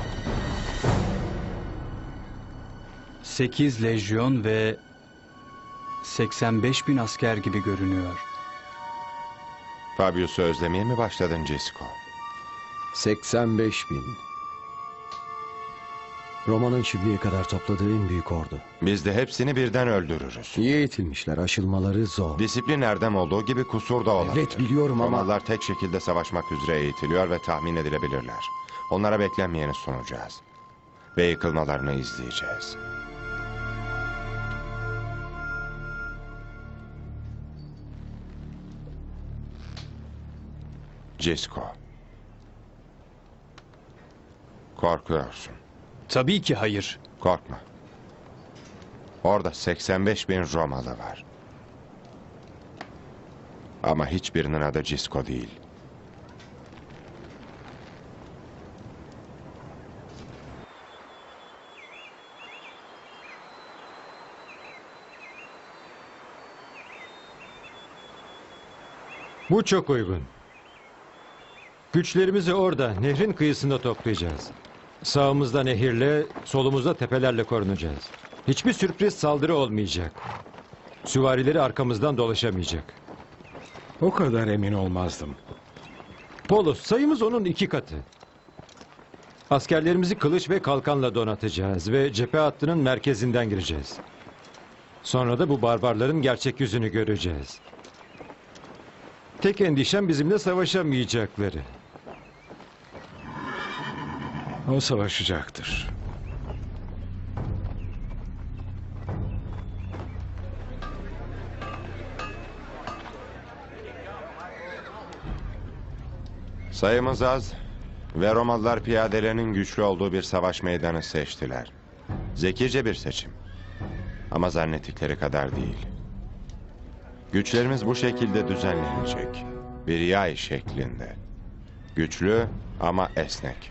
S13: 8 lejyon ve 85.000 asker gibi görünüyor.
S4: Fabius'u özlemeye mi başladın Cisco?
S10: 85 bin. Roma'nın şimdiye kadar topladığı en büyük ordu.
S4: Biz de hepsini birden öldürürüz.
S10: İyi eğitilmişler, aşılmaları zor.
S4: Disiplin erdem olduğu gibi kusur da olabilir.
S10: Evet, biliyorum ama...
S4: Romalılar tek şekilde savaşmak üzere eğitiliyor ve tahmin edilebilirler. Onlara beklenmeyeni sunacağız. Ve yıkılmalarını izleyeceğiz. Cisco. Korkuyorsun.
S13: Tabii ki hayır.
S4: Korkma. Orada 85 bin Romalı var. Ama hiçbirinin adı Cisco değil.
S5: Bu çok uygun. Güçlerimizi orada, nehrin kıyısında toplayacağız. Sağımızda nehirle, solumuzda tepelerle korunacağız. Hiçbir sürpriz saldırı olmayacak. Süvarileri arkamızdan dolaşamayacak.
S7: O kadar emin olmazdım.
S5: Polos, sayımız onun 2 katı. Askerlerimizi kılıç ve kalkanla donatacağız ve cephe hattının merkezinden gireceğiz. Sonra da bu barbarların gerçek yüzünü göreceğiz. Tek endişem bizimle savaşamayacakları.
S7: O savaşacaktır.
S4: Sayımız az ve Romalılar piyadelerinin güçlü olduğu bir savaş meydanı seçtiler. Zekice bir seçim. Ama zannettikleri kadar değil. Güçlerimiz bu şekilde düzenlenecek. Bir yay şeklinde. Güçlü ama esnek.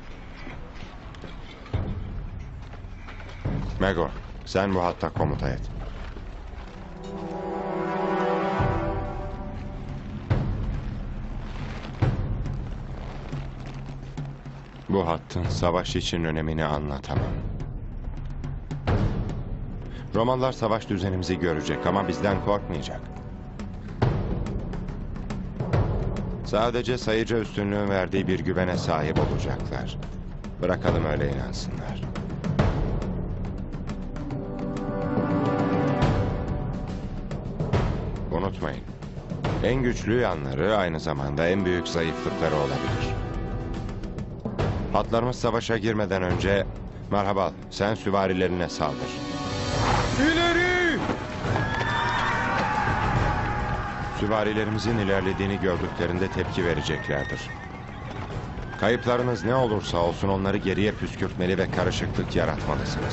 S4: Megor, sen bu hatta komuta et. Bu hattın savaş için önemini anlatamam. Romalılar savaş düzenimizi görecek ama bizden korkmayacak. Sadece sayıca üstünlüğün verdiği bir güvene sahip olacaklar. Bırakalım öyle inansınlar. Unutmayın. En güçlü yanları aynı zamanda en büyük zayıflıkları olabilir. Hatlarımız savaşa girmeden önce merhaba sen süvarilerine saldır.
S7: İleri!
S4: Süvarilerimizin ilerlediğini gördüklerinde tepki vereceklerdir. Kayıplarınız ne olursa olsun onları geriye püskürtmeli ve karışıklık yaratmalısınız.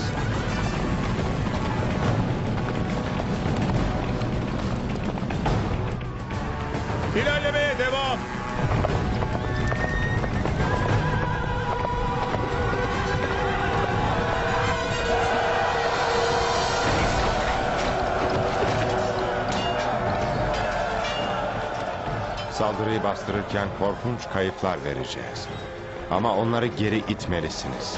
S7: İlerlemeye devam!
S4: Saldırıyı bastırırken korkunç kayıplar vereceğiz. Ama onları geri itmelisiniz.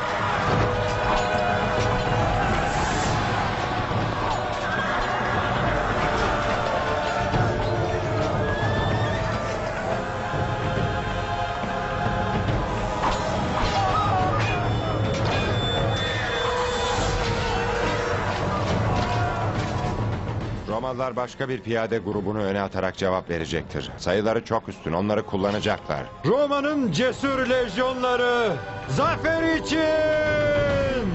S4: Romalılar başka bir piyade grubunu öne atarak cevap verecektir. Sayıları çok üstün, onları kullanacaklar.
S5: Roma'nın cesur lejyonları, zafer için!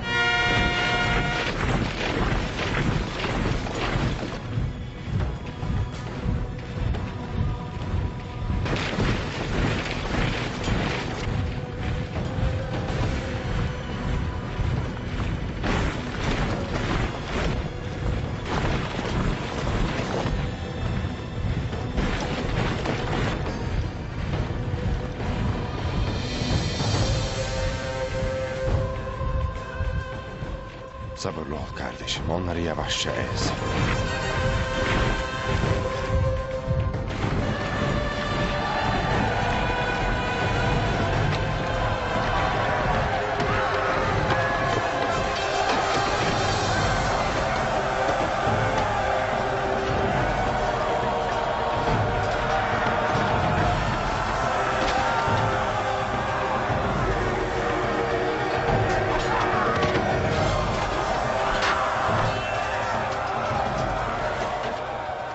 S4: Sabırlı ol kardeşim, onları yavaşça ez.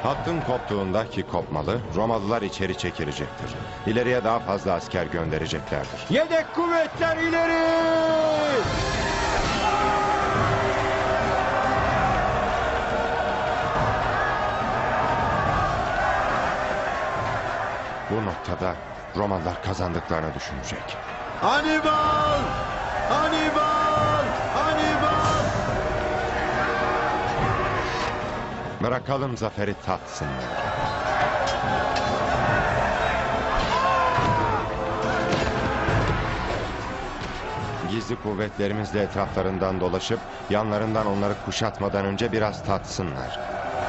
S4: Hattın koptuğunda ki kopmalı, Romalılar içeri çekilecektir. İleriye daha fazla asker göndereceklerdir.
S5: Yedek kuvvetler ileri!
S4: Bu noktada Romalılar kazandıklarını düşünecek.
S17: Hannibal! Hannibal! Hannibal!
S4: Bırakalım zaferi tatsınlar. Gizli kuvvetlerimizle etraflarından dolaşıp yanlarından onları kuşatmadan önce biraz tatsınlar.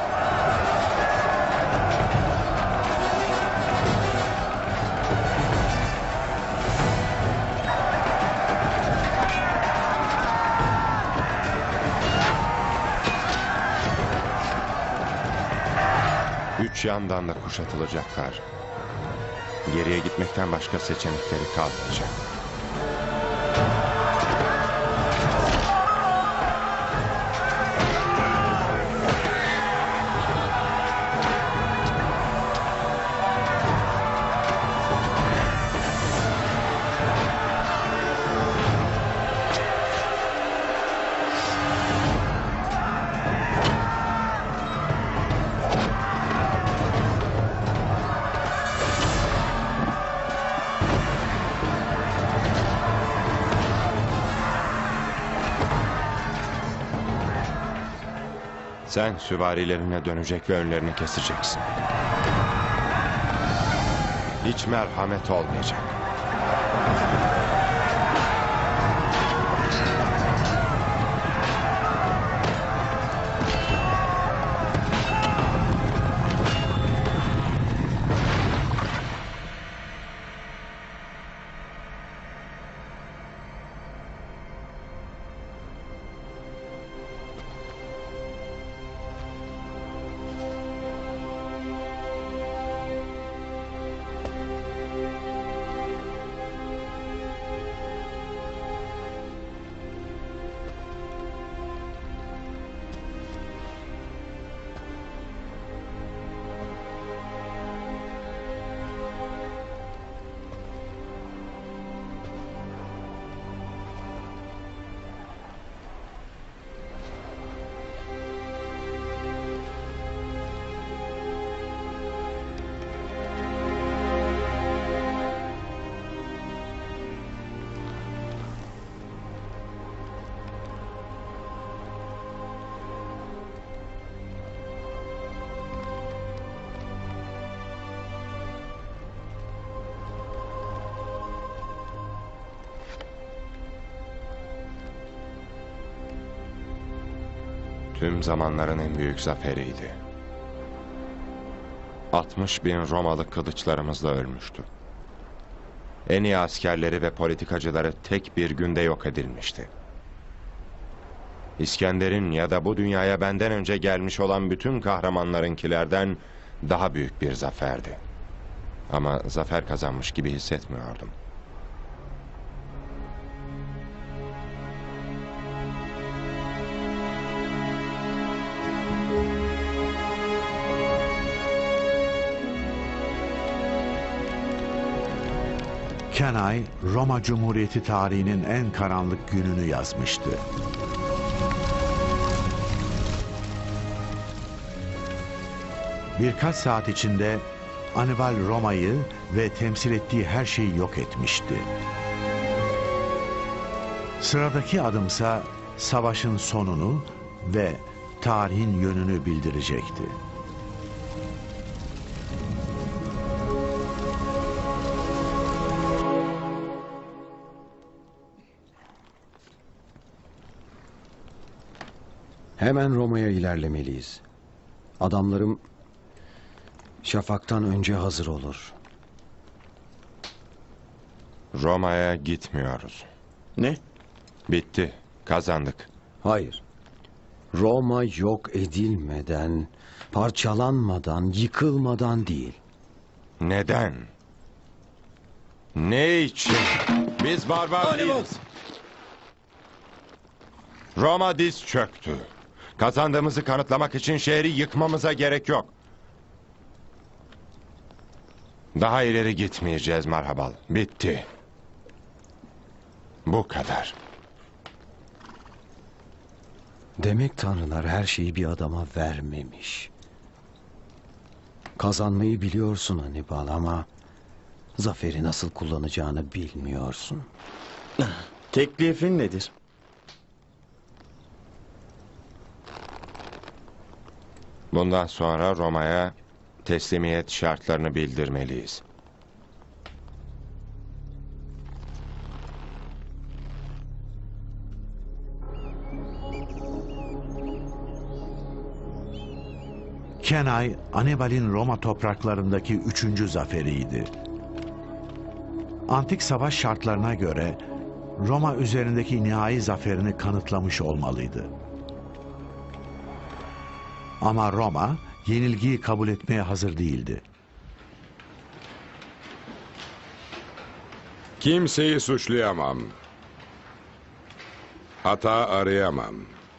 S4: Üç yandan da kuşatılacaklar. Geriye gitmekten başka seçenekleri kalmayacak. Sen süvarilerine dönecek ve önlerini keseceksin. Hiç merhamet olmayacak. Tüm zamanların en büyük zaferiydi. 60.000 Romalı kılıçlarımızla ölmüştü. En iyi askerleri ve politikacıları tek bir günde yok edilmişti. İskender'in ya da bu dünyaya benden önce gelmiş olan bütün kahramanlarınkilerden daha büyük bir zaferdi. Ama zafer kazanmış gibi hissetmiyordum.
S1: Kenay, Roma Cumhuriyeti tarihinin en karanlık gününü yazmıştı. Birkaç saat içinde Hannibal Roma'yı ve temsil ettiği her şeyi yok etmişti. Sıradaki adımsa savaşın sonunu ve tarihin yönünü bildirecekti.
S10: Hemen Roma'ya ilerlemeliyiz. Adamlarım şafaktan önce hazır olur.
S4: Roma'ya gitmiyoruz.
S9: Ne?
S4: Bitti. Kazandık.
S10: Hayır. Roma yok edilmeden, parçalanmadan, yıkılmadan değil.
S4: Neden? Ne için? Biz barbar değiliz. Roma diz çöktü. Kazandığımızı kanıtlamak için şehri yıkmamıza gerek yok. Daha ileri gitmeyeceğiz Marhabal. Bitti. Bu kadar.
S10: Demek tanrılar her şeyi bir adama vermemiş. Kazanmayı biliyorsun Hannibal ama zaferi nasıl kullanacağını bilmiyorsun.
S9: Teklifin nedir?
S4: Bundan sonra Roma'ya teslimiyet şartlarını bildirmeliyiz.
S1: Kenai, Hannibal'in Roma topraklarındaki 3. zaferiydi. Antik savaş şartlarına göre Roma üzerindeki nihai zaferini kanıtlamış olmalıydı. Ama Roma yenilgiyi kabul etmeye hazır değildi.
S6: Kimseyi suçlayamam. Hata arayamam.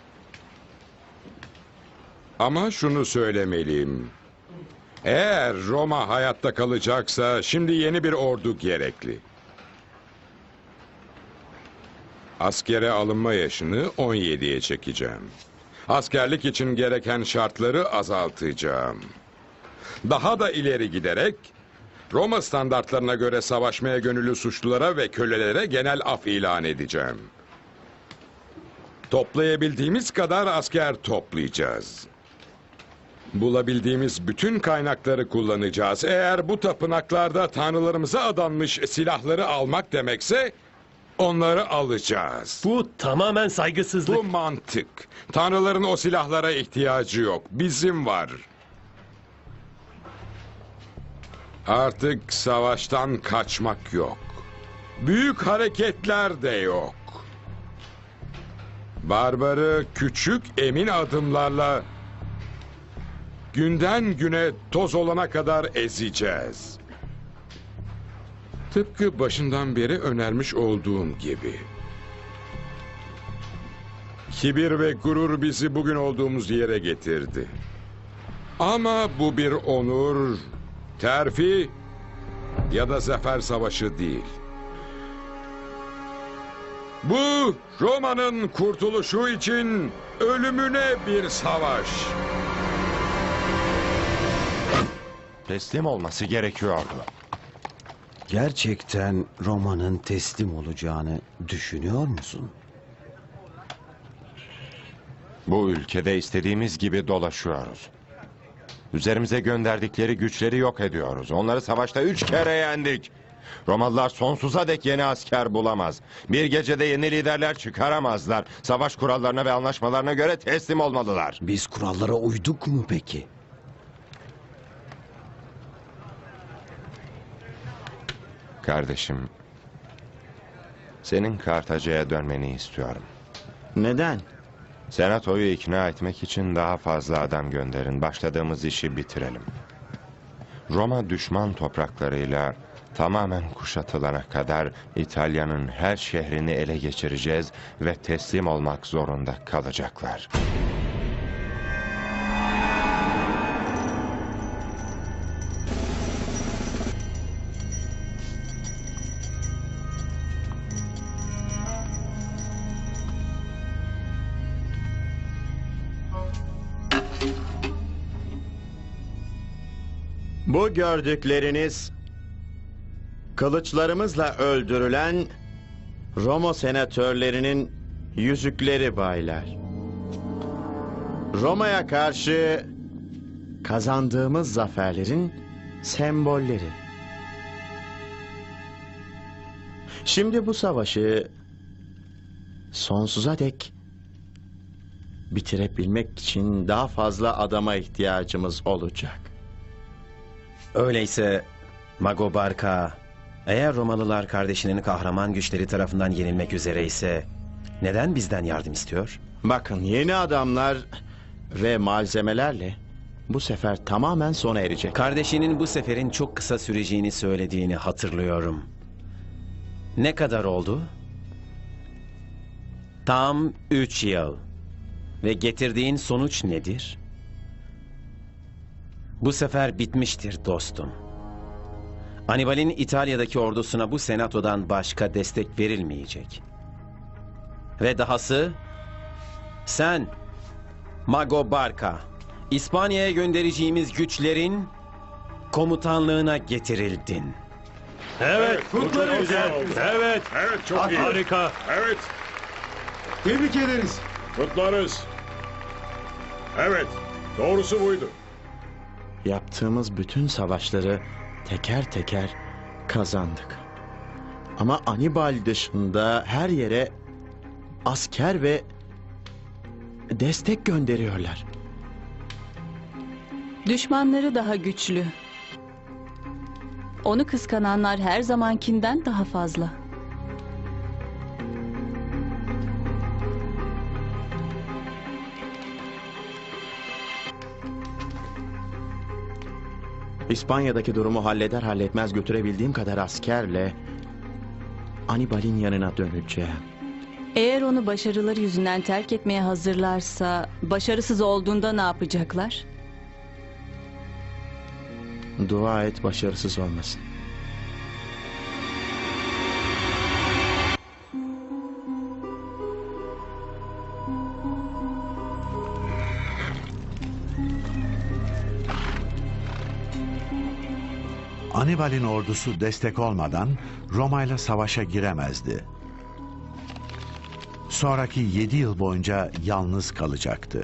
S6: Ama şunu söylemeliyim. Eğer Roma hayatta kalacaksa şimdi yeni bir ordu gerekli. Askere alınma yaşını 17'ye çekeceğim. Askerlik için gereken şartları azaltacağım. Daha da ileri giderek Roma standartlarına göre savaşmaya gönüllü suçlulara ve kölelere genel af ilan edeceğim. Toplayabildiğimiz kadar asker toplayacağız. Bulabildiğimiz bütün kaynakları kullanacağız. Eğer bu tapınaklarda tanrılarımıza adanmış silahları almak demekse onları alacağız.
S11: Bu tamamen saygısızlık.
S6: Bu mantık. Tanrıların o silahlara ihtiyacı yok. Bizim var. Artık savaştan kaçmak yok. Büyük hareketler de yok. Barbarı küçük emin adımlarla günden güne toz olana kadar ezeceğiz. Tıpkı başından beri önermiş olduğum gibi. Kibir ve gurur bizi bugün olduğumuz yere getirdi. Ama bu bir onur, terfi ya da zafer savaşı değil. Bu Roma'nın kurtuluşu için ölümüne bir savaş.
S4: Teslim olması gerekiyordu.
S10: Gerçekten Roma'nın teslim olacağını düşünüyor musun?
S4: Bu ülkede istediğimiz gibi dolaşıyoruz. Üzerimize gönderdikleri güçleri yok ediyoruz. Onları savaşta 3 kere yendik. Romalılar sonsuza dek yeni asker bulamaz. Bir gecede yeni liderler çıkaramazlar. Savaş kurallarına ve anlaşmalarına göre teslim olmalılar.
S10: Biz kurallara uyduk mu peki?
S4: Kardeşim, senin Kartaca'ya dönmeni istiyorum.
S9: Neden?
S4: Senatoyu ikna etmek için daha fazla adam gönderin. Başladığımız işi bitirelim. Roma düşman topraklarıyla tamamen kuşatılana kadar İtalya'nın her şehrini ele geçireceğiz ve teslim olmak zorunda kalacaklar.
S9: Bu gördükleriniz kılıçlarımızla öldürülen Roma senatörlerinin yüzükleri baylar. Roma'ya karşı kazandığımız zaferlerin sembolleri. Şimdi bu savaşı sonsuza dek bitirebilmek için daha fazla adama ihtiyacımız olacak.
S8: Öyleyse Mago Barca, eğer Romalılar kardeşinin kahraman güçleri tarafından yenilmek üzere ise neden bizden yardım istiyor?
S9: Bakın, yeni adamlar ve malzemelerle bu sefer tamamen sona erecek.
S8: Kardeşinin bu seferin çok kısa süreceğini söylediğini hatırlıyorum. Ne kadar oldu? Tam 3 yıl. Ve getirdiğin sonuç nedir? Bu sefer bitmiştir dostum. Hannibal'in İtalya'daki ordusuna bu senatodan başka destek verilmeyecek. Ve dahası sen Mago Barca, İspanya'ya göndereceğimiz güçlerin komutanlığına getirildin.
S11: Evet, kutlarız. Evet.
S7: Evet, çok iyi.
S11: Harika.
S7: Evet,
S19: Tebrik ederiz.
S7: kutlarız. Evet, doğrusu buydu.
S9: Yaptığımız bütün savaşları teker teker kazandık. Ama Hannibal dışında her yere asker ve destek gönderiyorlar.
S12: Düşmanları daha güçlü. Onu kıskananlar her zamankinden daha fazla.
S9: İspanya'daki durumu halleder halletmez götürebildiğim kadar askerle Hannibal'in yanına döneceğim.
S12: Eğer onu başarıları yüzünden terk etmeye hazırlarsa, başarısız olduğunda ne yapacaklar?
S9: Dua et başarısız olmasın.
S1: Hannibal'in ordusu destek olmadan Roma ile savaşa giremezdi. Sonraki 7 yıl boyunca yalnız kalacaktı.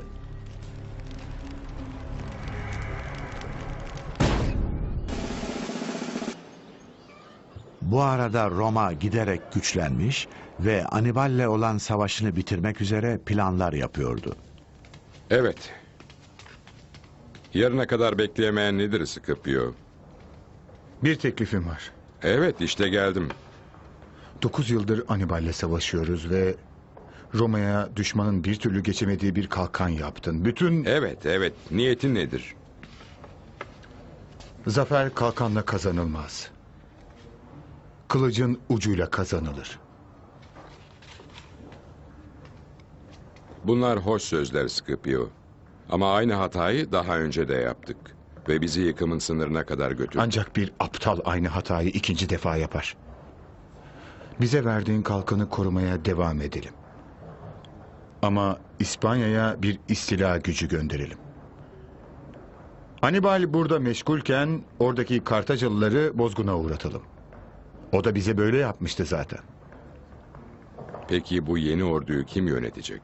S1: Bu arada Roma giderek güçlenmiş ve Hannibal'le olan savaşını bitirmek üzere planlar yapıyordu.
S6: Evet. Yarına kadar bekleyemeyen nedir Scipio?
S16: Bir teklifim var.
S6: Evet, işte geldim.
S16: 9 yıldır Hannibal'le savaşıyoruz ve Roma'ya düşmanın bir türlü geçemediği bir kalkan yaptın.
S6: Evet. Niyetin nedir?
S16: Zafer kalkanla kazanılmaz. Kılıcın ucuyla kazanılır.
S6: Bunlar hoş sözler Scipio. Ama aynı hatayı daha önce de yaptık. Ve bizi yıkımın sınırına kadar götürdü.
S16: Ancak bir aptal aynı hatayı ikinci defa yapar. Bize verdiğin kalkanı korumaya devam edelim. Ama İspanya'ya bir istila gücü gönderelim. Hannibal burada meşgulken oradaki Kartacalıları bozguna uğratalım. O da bize böyle yapmıştı zaten.
S6: Peki bu yeni orduyu kim yönetecek?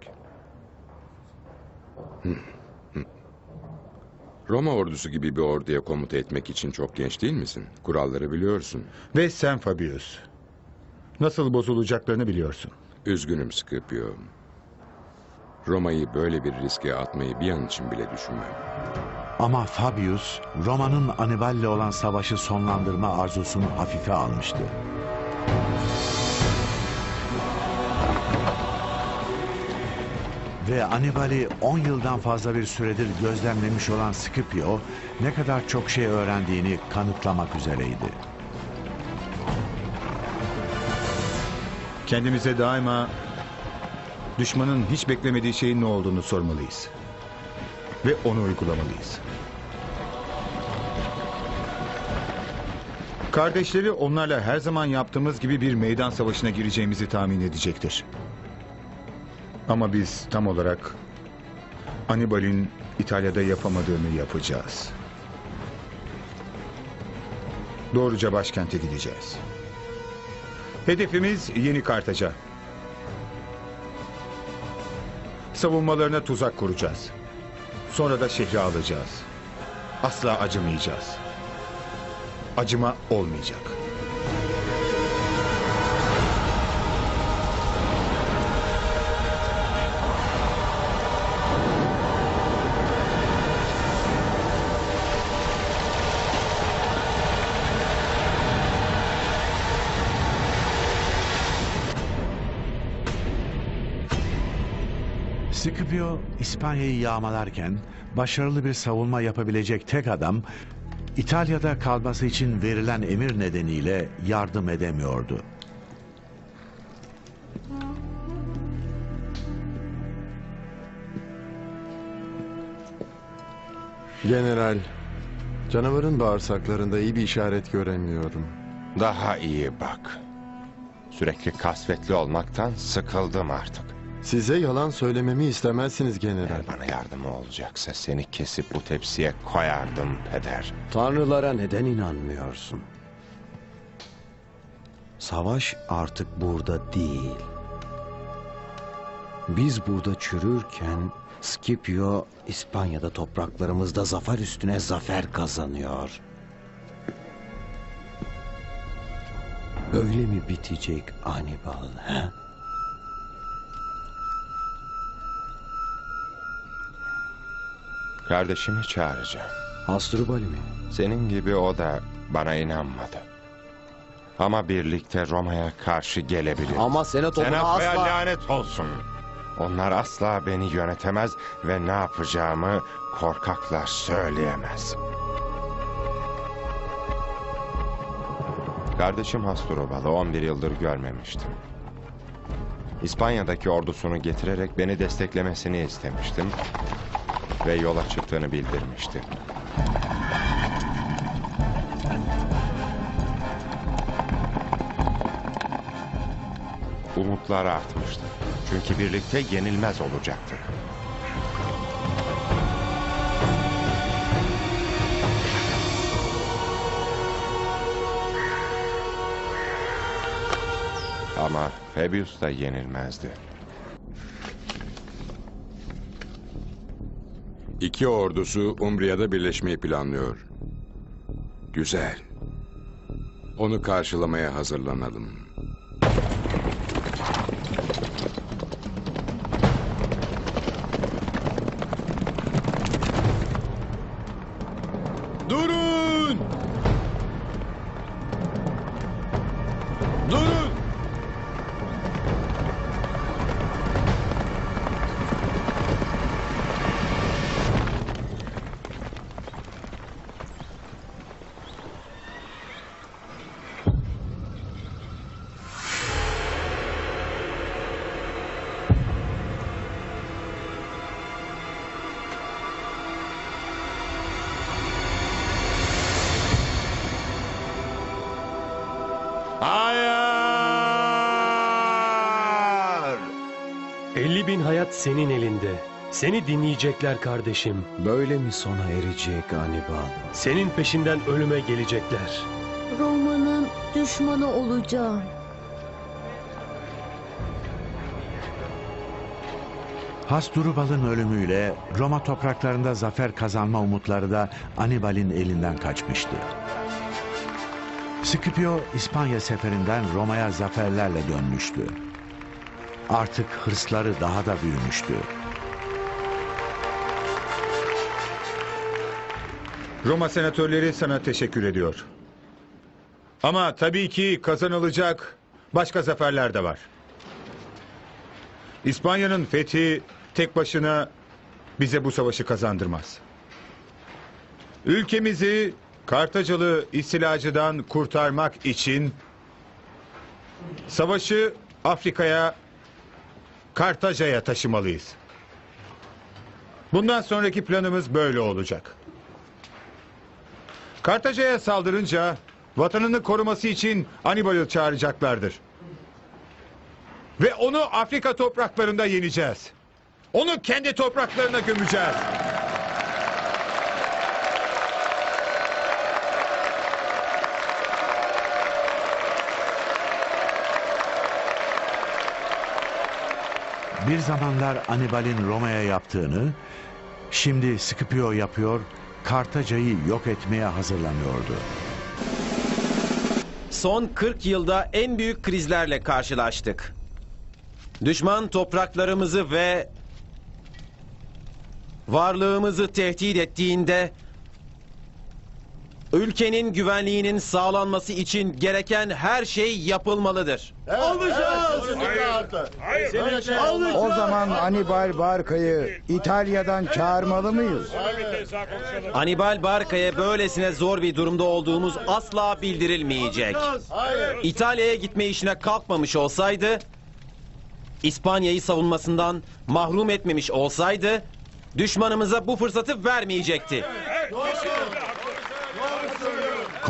S6: Roma ordusu gibi bir orduya komuta etmek için çok genç değil misin? Kuralları biliyorsun.
S16: Ve sen Fabius. Nasıl bozulacaklarını biliyorsun.
S6: Üzgünüm Scipio. Roma'yı böyle bir riske atmayı bir an için bile düşünmem.
S1: Ama Fabius, Roma'nın Hannibal'le olan savaşı sonlandırma arzusunu hafife almıştı. Ve Hannibal'i 10 yıldan fazla bir süredir gözlemlemiş olan Scipio, ne kadar çok şey öğrendiğini kanıtlamak üzereydi.
S16: Kendimize daima düşmanın hiç beklemediği şeyin ne olduğunu sormalıyız. Ve onu uygulamalıyız. Kardeşleri onlarla her zaman yaptığımız gibi bir meydan savaşına gireceğimizi tahmin edecektir. Ama biz tam olarak Hannibal'in İtalya'da yapamadığını yapacağız. Doğruca başkente gideceğiz. Hedefimiz Yeni Kartaca. Savunmalarına tuzak kuracağız. Sonra da şehri alacağız. Asla acımayacağız. Acıma olmayacak.
S1: Scipio, İspanya'yı yağmalarken başarılı bir savunma yapabilecek tek adam, İtalya'da kalması için verilen emir nedeniyle yardım edemiyordu.
S17: General, Canavarın bağırsaklarında iyi bir işaret göremiyorum.
S4: Daha iyi bak. Sürekli kasvetli olmaktan sıkıldım artık.
S17: Size yalan söylememi istemezsiniz general.
S4: Eğer bana yardımı olacaksa seni kesip bu tepsiye koyardım peder.
S10: Tanrılara neden inanmıyorsun? Savaş artık burada değil. Biz burada çürürken Scipio İspanya'da topraklarımızda zafer üstüne zafer kazanıyor. Öyle mi bitecek Hannibal? He?
S4: Kardeşimi çağıracağım.
S10: Hasdrubal mi?
S4: Senin gibi o da bana inanmadı. Ama birlikte Roma'ya karşı gelebiliriz.
S10: Ama Senato buna
S4: Senato'ya
S10: asla...
S4: lanet olsun. Onlar asla beni yönetemez ve ne yapacağımı korkaklar söyleyemez. Kardeşim Hasdrubal'ı 11 yıldır görmemiştim. İspanya'daki ordusunu getirerek beni desteklemesini istemiştim ve yola çıktığını bildirmişti. Umutlar artmıştı. Çünkü birlikte yenilmez olacaktık. Ama Fabius da yenilmezdi.
S6: İki ordusu Umbria'da birleşmeyi planlıyor. Güzel. Onu karşılamaya hazırlanalım.
S19: Durun! Durun!
S11: Hayır! 50.000 hayat senin elinde. Seni dinleyecekler kardeşim.
S10: Böyle mi sona erecek Hannibal?
S11: Senin peşinden ölüme gelecekler.
S3: Roma'nın düşmanı olacağım.
S1: Hasdrubal'ın ölümüyle Roma topraklarında zafer kazanma umutları da Hannibal'in elinden kaçmıştı. Scipio İspanya seferinden Roma'ya zaferlerle dönmüştü. Artık hırsları daha da büyümüştü.
S16: Roma senatörleri sana teşekkür ediyor. Ama tabii ki kazanılacak başka zaferler de var. İspanya'nın fethi tek başına bize bu savaşı kazandırmaz. Ülkemizi Kartacalı istilacıdan kurtarmak için savaşı Afrika'ya, Kartaca'ya taşımalıyız. Bundan sonraki planımız böyle olacak. Kartaca'ya saldırınca vatanını koruması için Hannibal'ı çağıracaklardır. Ve onu Afrika topraklarında yeneceğiz. Onu kendi topraklarına gömeceğiz.
S1: Bir zamanlar Hannibal'in Roma'ya yaptığını, şimdi Scipio yapıyor, Kartaca'yı yok etmeye hazırlanıyordu.
S8: Son 40 yılda en büyük krizlerle karşılaştık. Düşman topraklarımızı ve varlığımızı tehdit ettiğinde ülkenin güvenliğinin sağlanması için gereken her şey yapılmalıdır.
S2: O zaman Hannibal Barca'yı İtalya'dan çağırmalı mıyız?
S8: Hannibal Barca'ya böylesine zor bir durumda olduğumuz asla bildirilmeyecek. İtalya'ya gitme işine kalkmamış olsaydı, İspanya'yı savunmasından mahrum etmemiş olsaydı, düşmanımıza bu fırsatı vermeyecekti.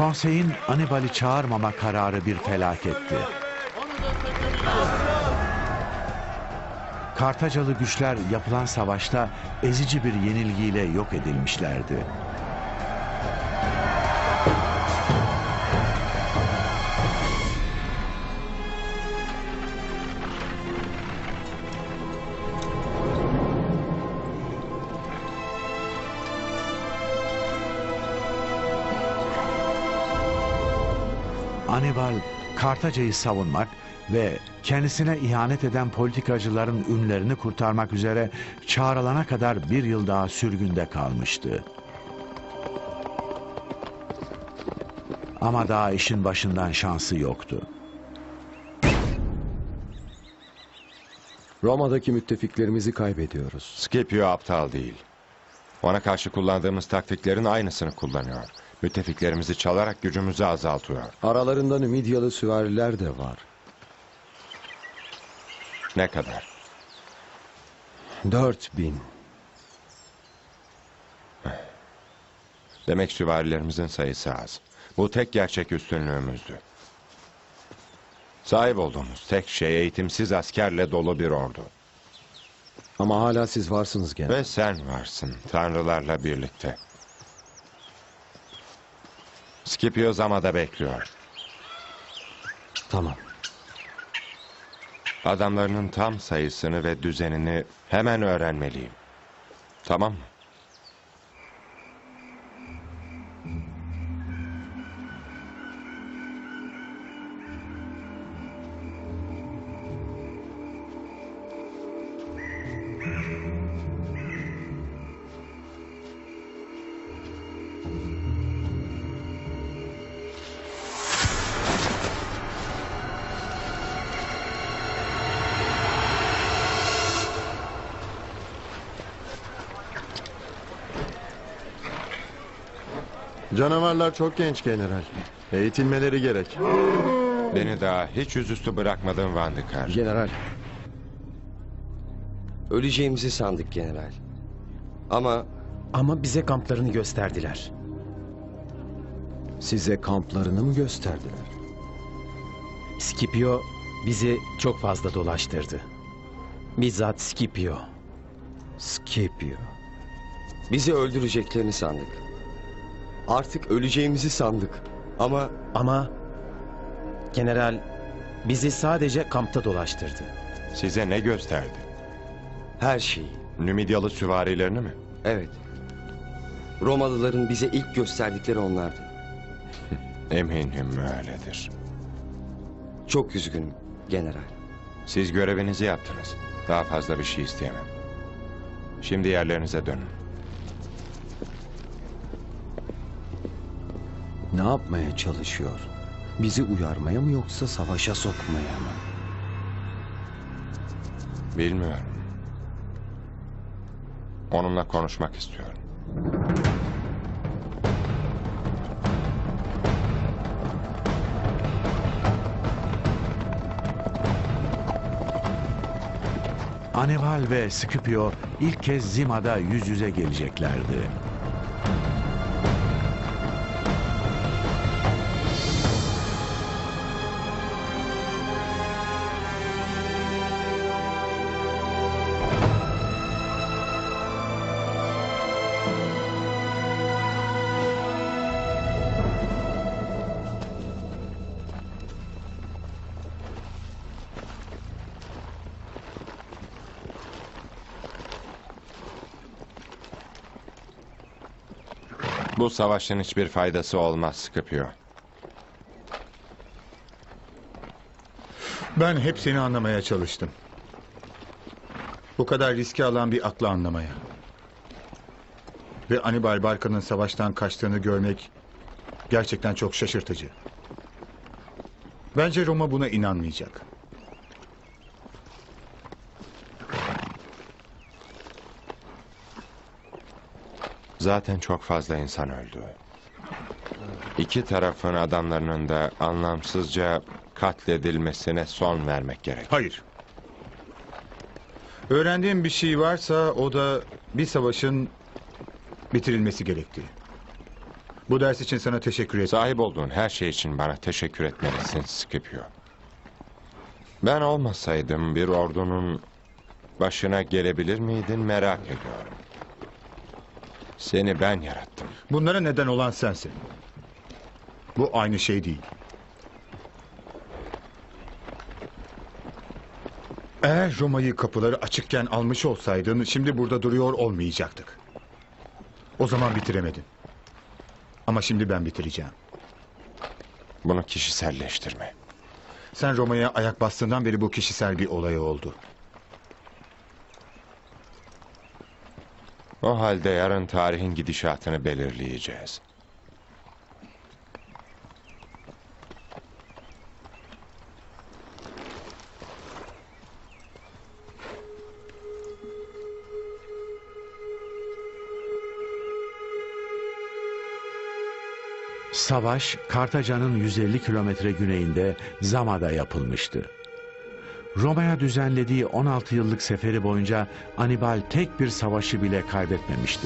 S1: Konseyin Hannibal'i çağırmama kararı bir felaketti. Kartacalı güçler yapılan savaşta ezici bir yenilgiyle yok edilmişlerdi. Hannibal, Kartaca'yı savunmak ve kendisine ihanet eden politikacıların ünlerini kurtarmak üzere çağrılana kadar bir yıl daha sürgünde kalmıştı. Ama daha işin başından şansı yoktu.
S10: Roma'daki müttefiklerimizi kaybediyoruz.
S4: Scipio aptal değil. Ona karşı kullandığımız taktiklerin aynısını kullanıyor. Müttefiklerimizi çalarak gücümüzü azaltıyor.
S10: Aralarında Numidyalı süvariler de var.
S4: Ne kadar?
S10: 4000.
S4: Demek süvarilerimizin sayısı az. Bu tek gerçek üstünlüğümüzdü. Sahip olduğumuz tek şey eğitimsiz askerle dolu bir ordu.
S10: Ama hala siz varsınız gene.
S4: Ve sen varsın, tanrılarla birlikte. Scipio Zama'da bekliyor.
S10: Tamam.
S4: Adamlarının tam sayısını ve düzenini hemen öğrenmeliyim. Tamam mı?
S17: Canavarlar çok genç general. Eğitilmeleri gerek.
S4: Beni daha hiç yüzüstü bırakmadın Vandikar.
S10: General.
S14: Öleceğimizi sandık general.
S8: Ama bize kamplarını gösterdiler.
S10: Size kamplarını mı gösterdiler?
S8: Scipio bizi çok fazla dolaştırdı. Bizzat Scipio.
S10: Scipio.
S14: Bizi öldüreceklerini sandık. Artık öleceğimizi sandık.
S8: Ama general bizi sadece kampta dolaştırdı.
S4: Size ne gösterdi?
S14: Her şeyi.
S4: Numidyalı süvarilerini mi?
S14: Evet. Romalıların bize ilk gösterdikleri onlardı.
S4: Eminim öyledir.
S14: Çok üzgünüm general.
S4: Siz görevinizi yaptınız. Daha fazla bir şey isteyemem. Şimdi yerlerinize dönün.
S10: Ne yapmaya çalışıyor? Bizi uyarmaya mı yoksa savaşa sokmaya mı?
S4: Bilmiyorum. Onunla konuşmak istiyorum.
S1: Hannibal ve Scipio ilk kez Zima'da yüz yüze geleceklerdi.
S4: Bu savaşın hiçbir faydası olmaz Scipio.
S16: Ben hepsini anlamaya çalıştım. Bu kadar riski alan bir aklı anlamaya. Ve Hannibal Barca'nın savaştan kaçtığını görmek gerçekten çok şaşırtıcı. Bence Roma buna inanmayacak.
S4: Zaten çok fazla insan öldü. İki tarafın adamlarının da anlamsızca katledilmesine son vermek gerek.
S16: Hayır. Öğrendiğim bir şey varsa o da bir savaşın bitirilmesi gerektiği. Bu ders için sana teşekkür ederim.
S4: Sahip olduğun her şey için bana teşekkür etmelisin Scipio. Ben olmasaydım bir ordunun başına gelebilir miydin merak ediyorum. Seni ben yarattım.
S16: Bunlara neden olan sensin. Bu aynı şey değil. Eğer Roma'yı kapıları açıkken almış olsaydın şimdi burada duruyor olmayacaktık. O zaman bitiremedin. Ama şimdi ben bitireceğim.
S4: Bunu kişiselleştirme.
S16: Sen Roma'ya ayak bastığından beri bu kişisel bir olay oldu.
S4: O halde yarın tarihin gidişatını belirleyeceğiz.
S1: Savaş, Kartaca'nın 150 kilometre güneyinde Zama'da yapılmıştı. Roma'ya düzenlediği 16 yıllık seferi boyunca Hannibal tek bir savaşı bile kaybetmemişti.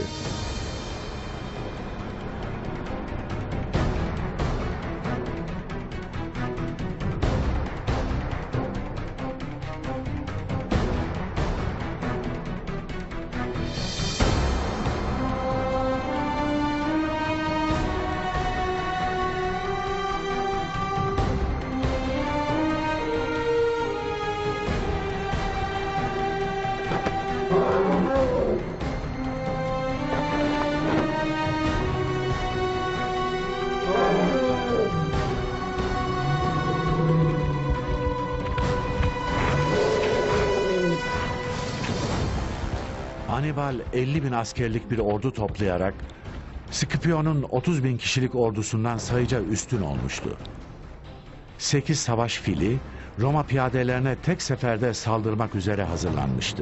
S1: Hannibal 50.000 askerlik bir ordu toplayarak Scipio'nun 30.000 kişilik ordusundan sayıca üstün olmuştu. 8 savaş fili Roma piyadelerine tek seferde saldırmak üzere hazırlanmıştı.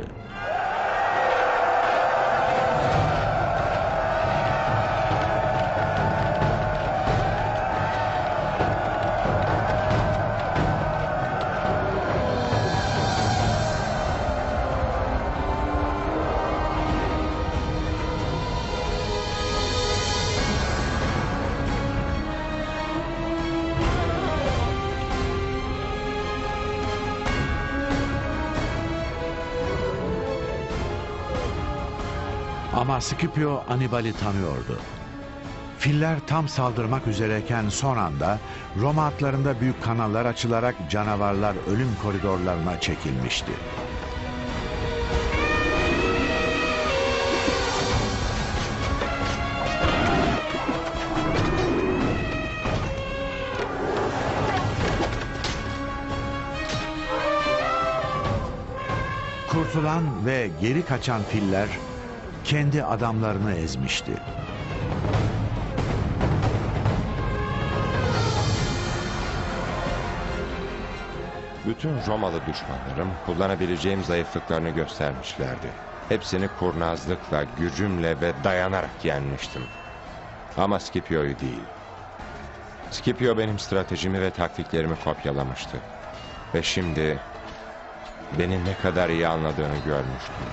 S1: Ama Scipio Hannibal'i tanıyordu. Filler tam saldırmak üzereyken son anda Roma hatlarında büyük kanallar açılarak canavarlar ölüm koridorlarına çekilmişti. Kurtulan ve geri kaçan filler kendi adamlarını ezmişti.
S4: Bütün Romalı düşmanlarım kullanabileceğim zayıflıklarını göstermişlerdi. Hepsini kurnazlıkla, gücümle ve dayanarak yenmiştim. Ama Scipio'yu değil. Scipio benim stratejimi ve taktiklerimi kopyalamıştı. Ve şimdi beni ne kadar iyi anladığını görmüştüm.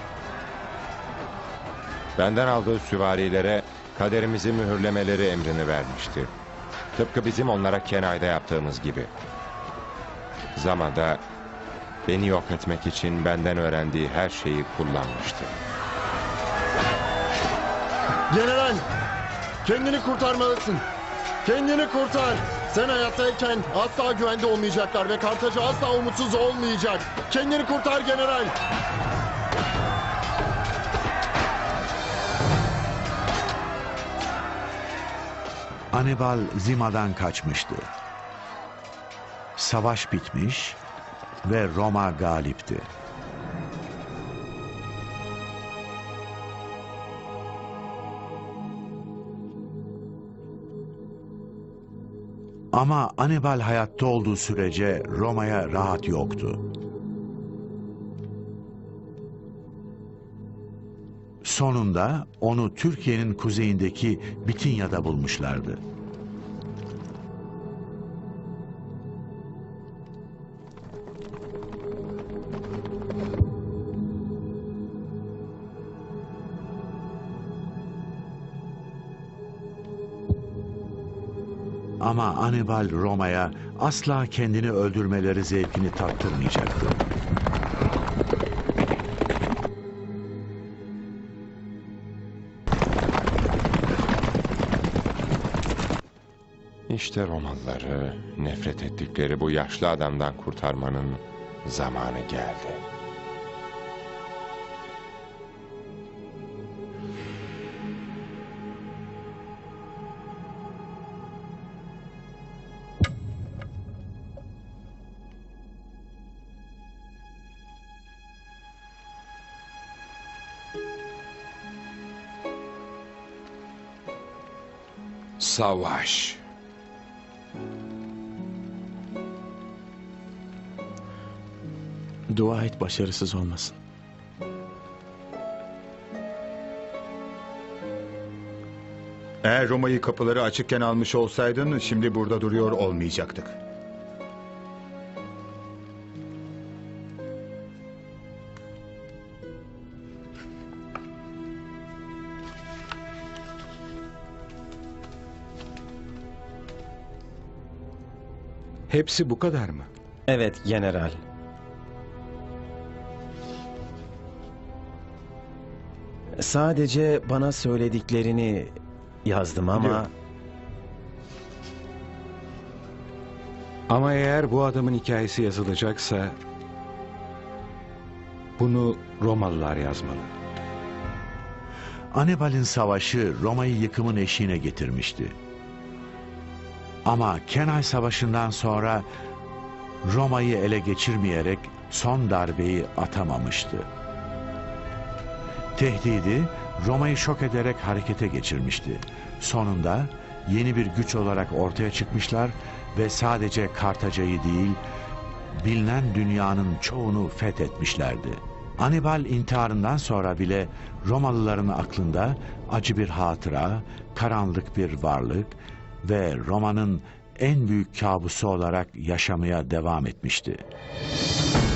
S4: Benden aldığı süvarilere kaderimizi mühürlemeleri emrini vermişti. Tıpkı bizim onlara Kenay'da yaptığımız gibi. Zama'da beni yok etmek için benden öğrendiği her şeyi kullanmıştı.
S17: General! Kendini kurtarmalısın. Kendini kurtar. Sen hayattayken asla güvende olmayacaklar ve Kartaca asla umutsuz olmayacak. Kendini kurtar general.
S1: Hannibal Zima'dan kaçmıştı. Savaş bitmiş ve Roma galipti. Ama Hannibal hayatta olduğu sürece Roma'ya rahat yoktu. Sonunda onu Türkiye'nin kuzeyindeki Bitinya'da bulmuşlardı. Ama Hannibal Roma'ya asla kendini öldürmeleri zevkini tattırmayacaktı.
S4: İşte Romalıları nefret ettikleri bu yaşlı adamdan kurtarmanın zamanı geldi.
S6: Savaş.
S9: Dua et başarısız olmasın.
S16: Eğer Roma'yı kapıları açıkken almış olsaydın şimdi burada duruyor olmayacaktık.
S5: Hepsi bu kadar mı?
S8: Evet general. Sadece bana söylediklerini yazdım ama...
S5: Biliyorum. Ama eğer bu adamın hikayesi yazılacaksa bunu Romalılar yazmalı.
S1: Hannibal'in savaşı Roma'yı yıkımın eşiğine getirmişti. Ama Kenay Savaşı'ndan sonra Roma'yı ele geçirmeyerek son darbeyi atamamıştı. Tehdidi Roma'yı şok ederek harekete geçirmişti. Sonunda yeni bir güç olarak ortaya çıkmışlar ve sadece Kartaca'yı değil, bilinen dünyanın çoğunu fethetmişlerdi. Hannibal intiharından sonra bile Romalıların aklında acı bir hatıra, karanlık bir varlık ve Roma'nın en büyük kabusu olarak yaşamaya devam etmişti.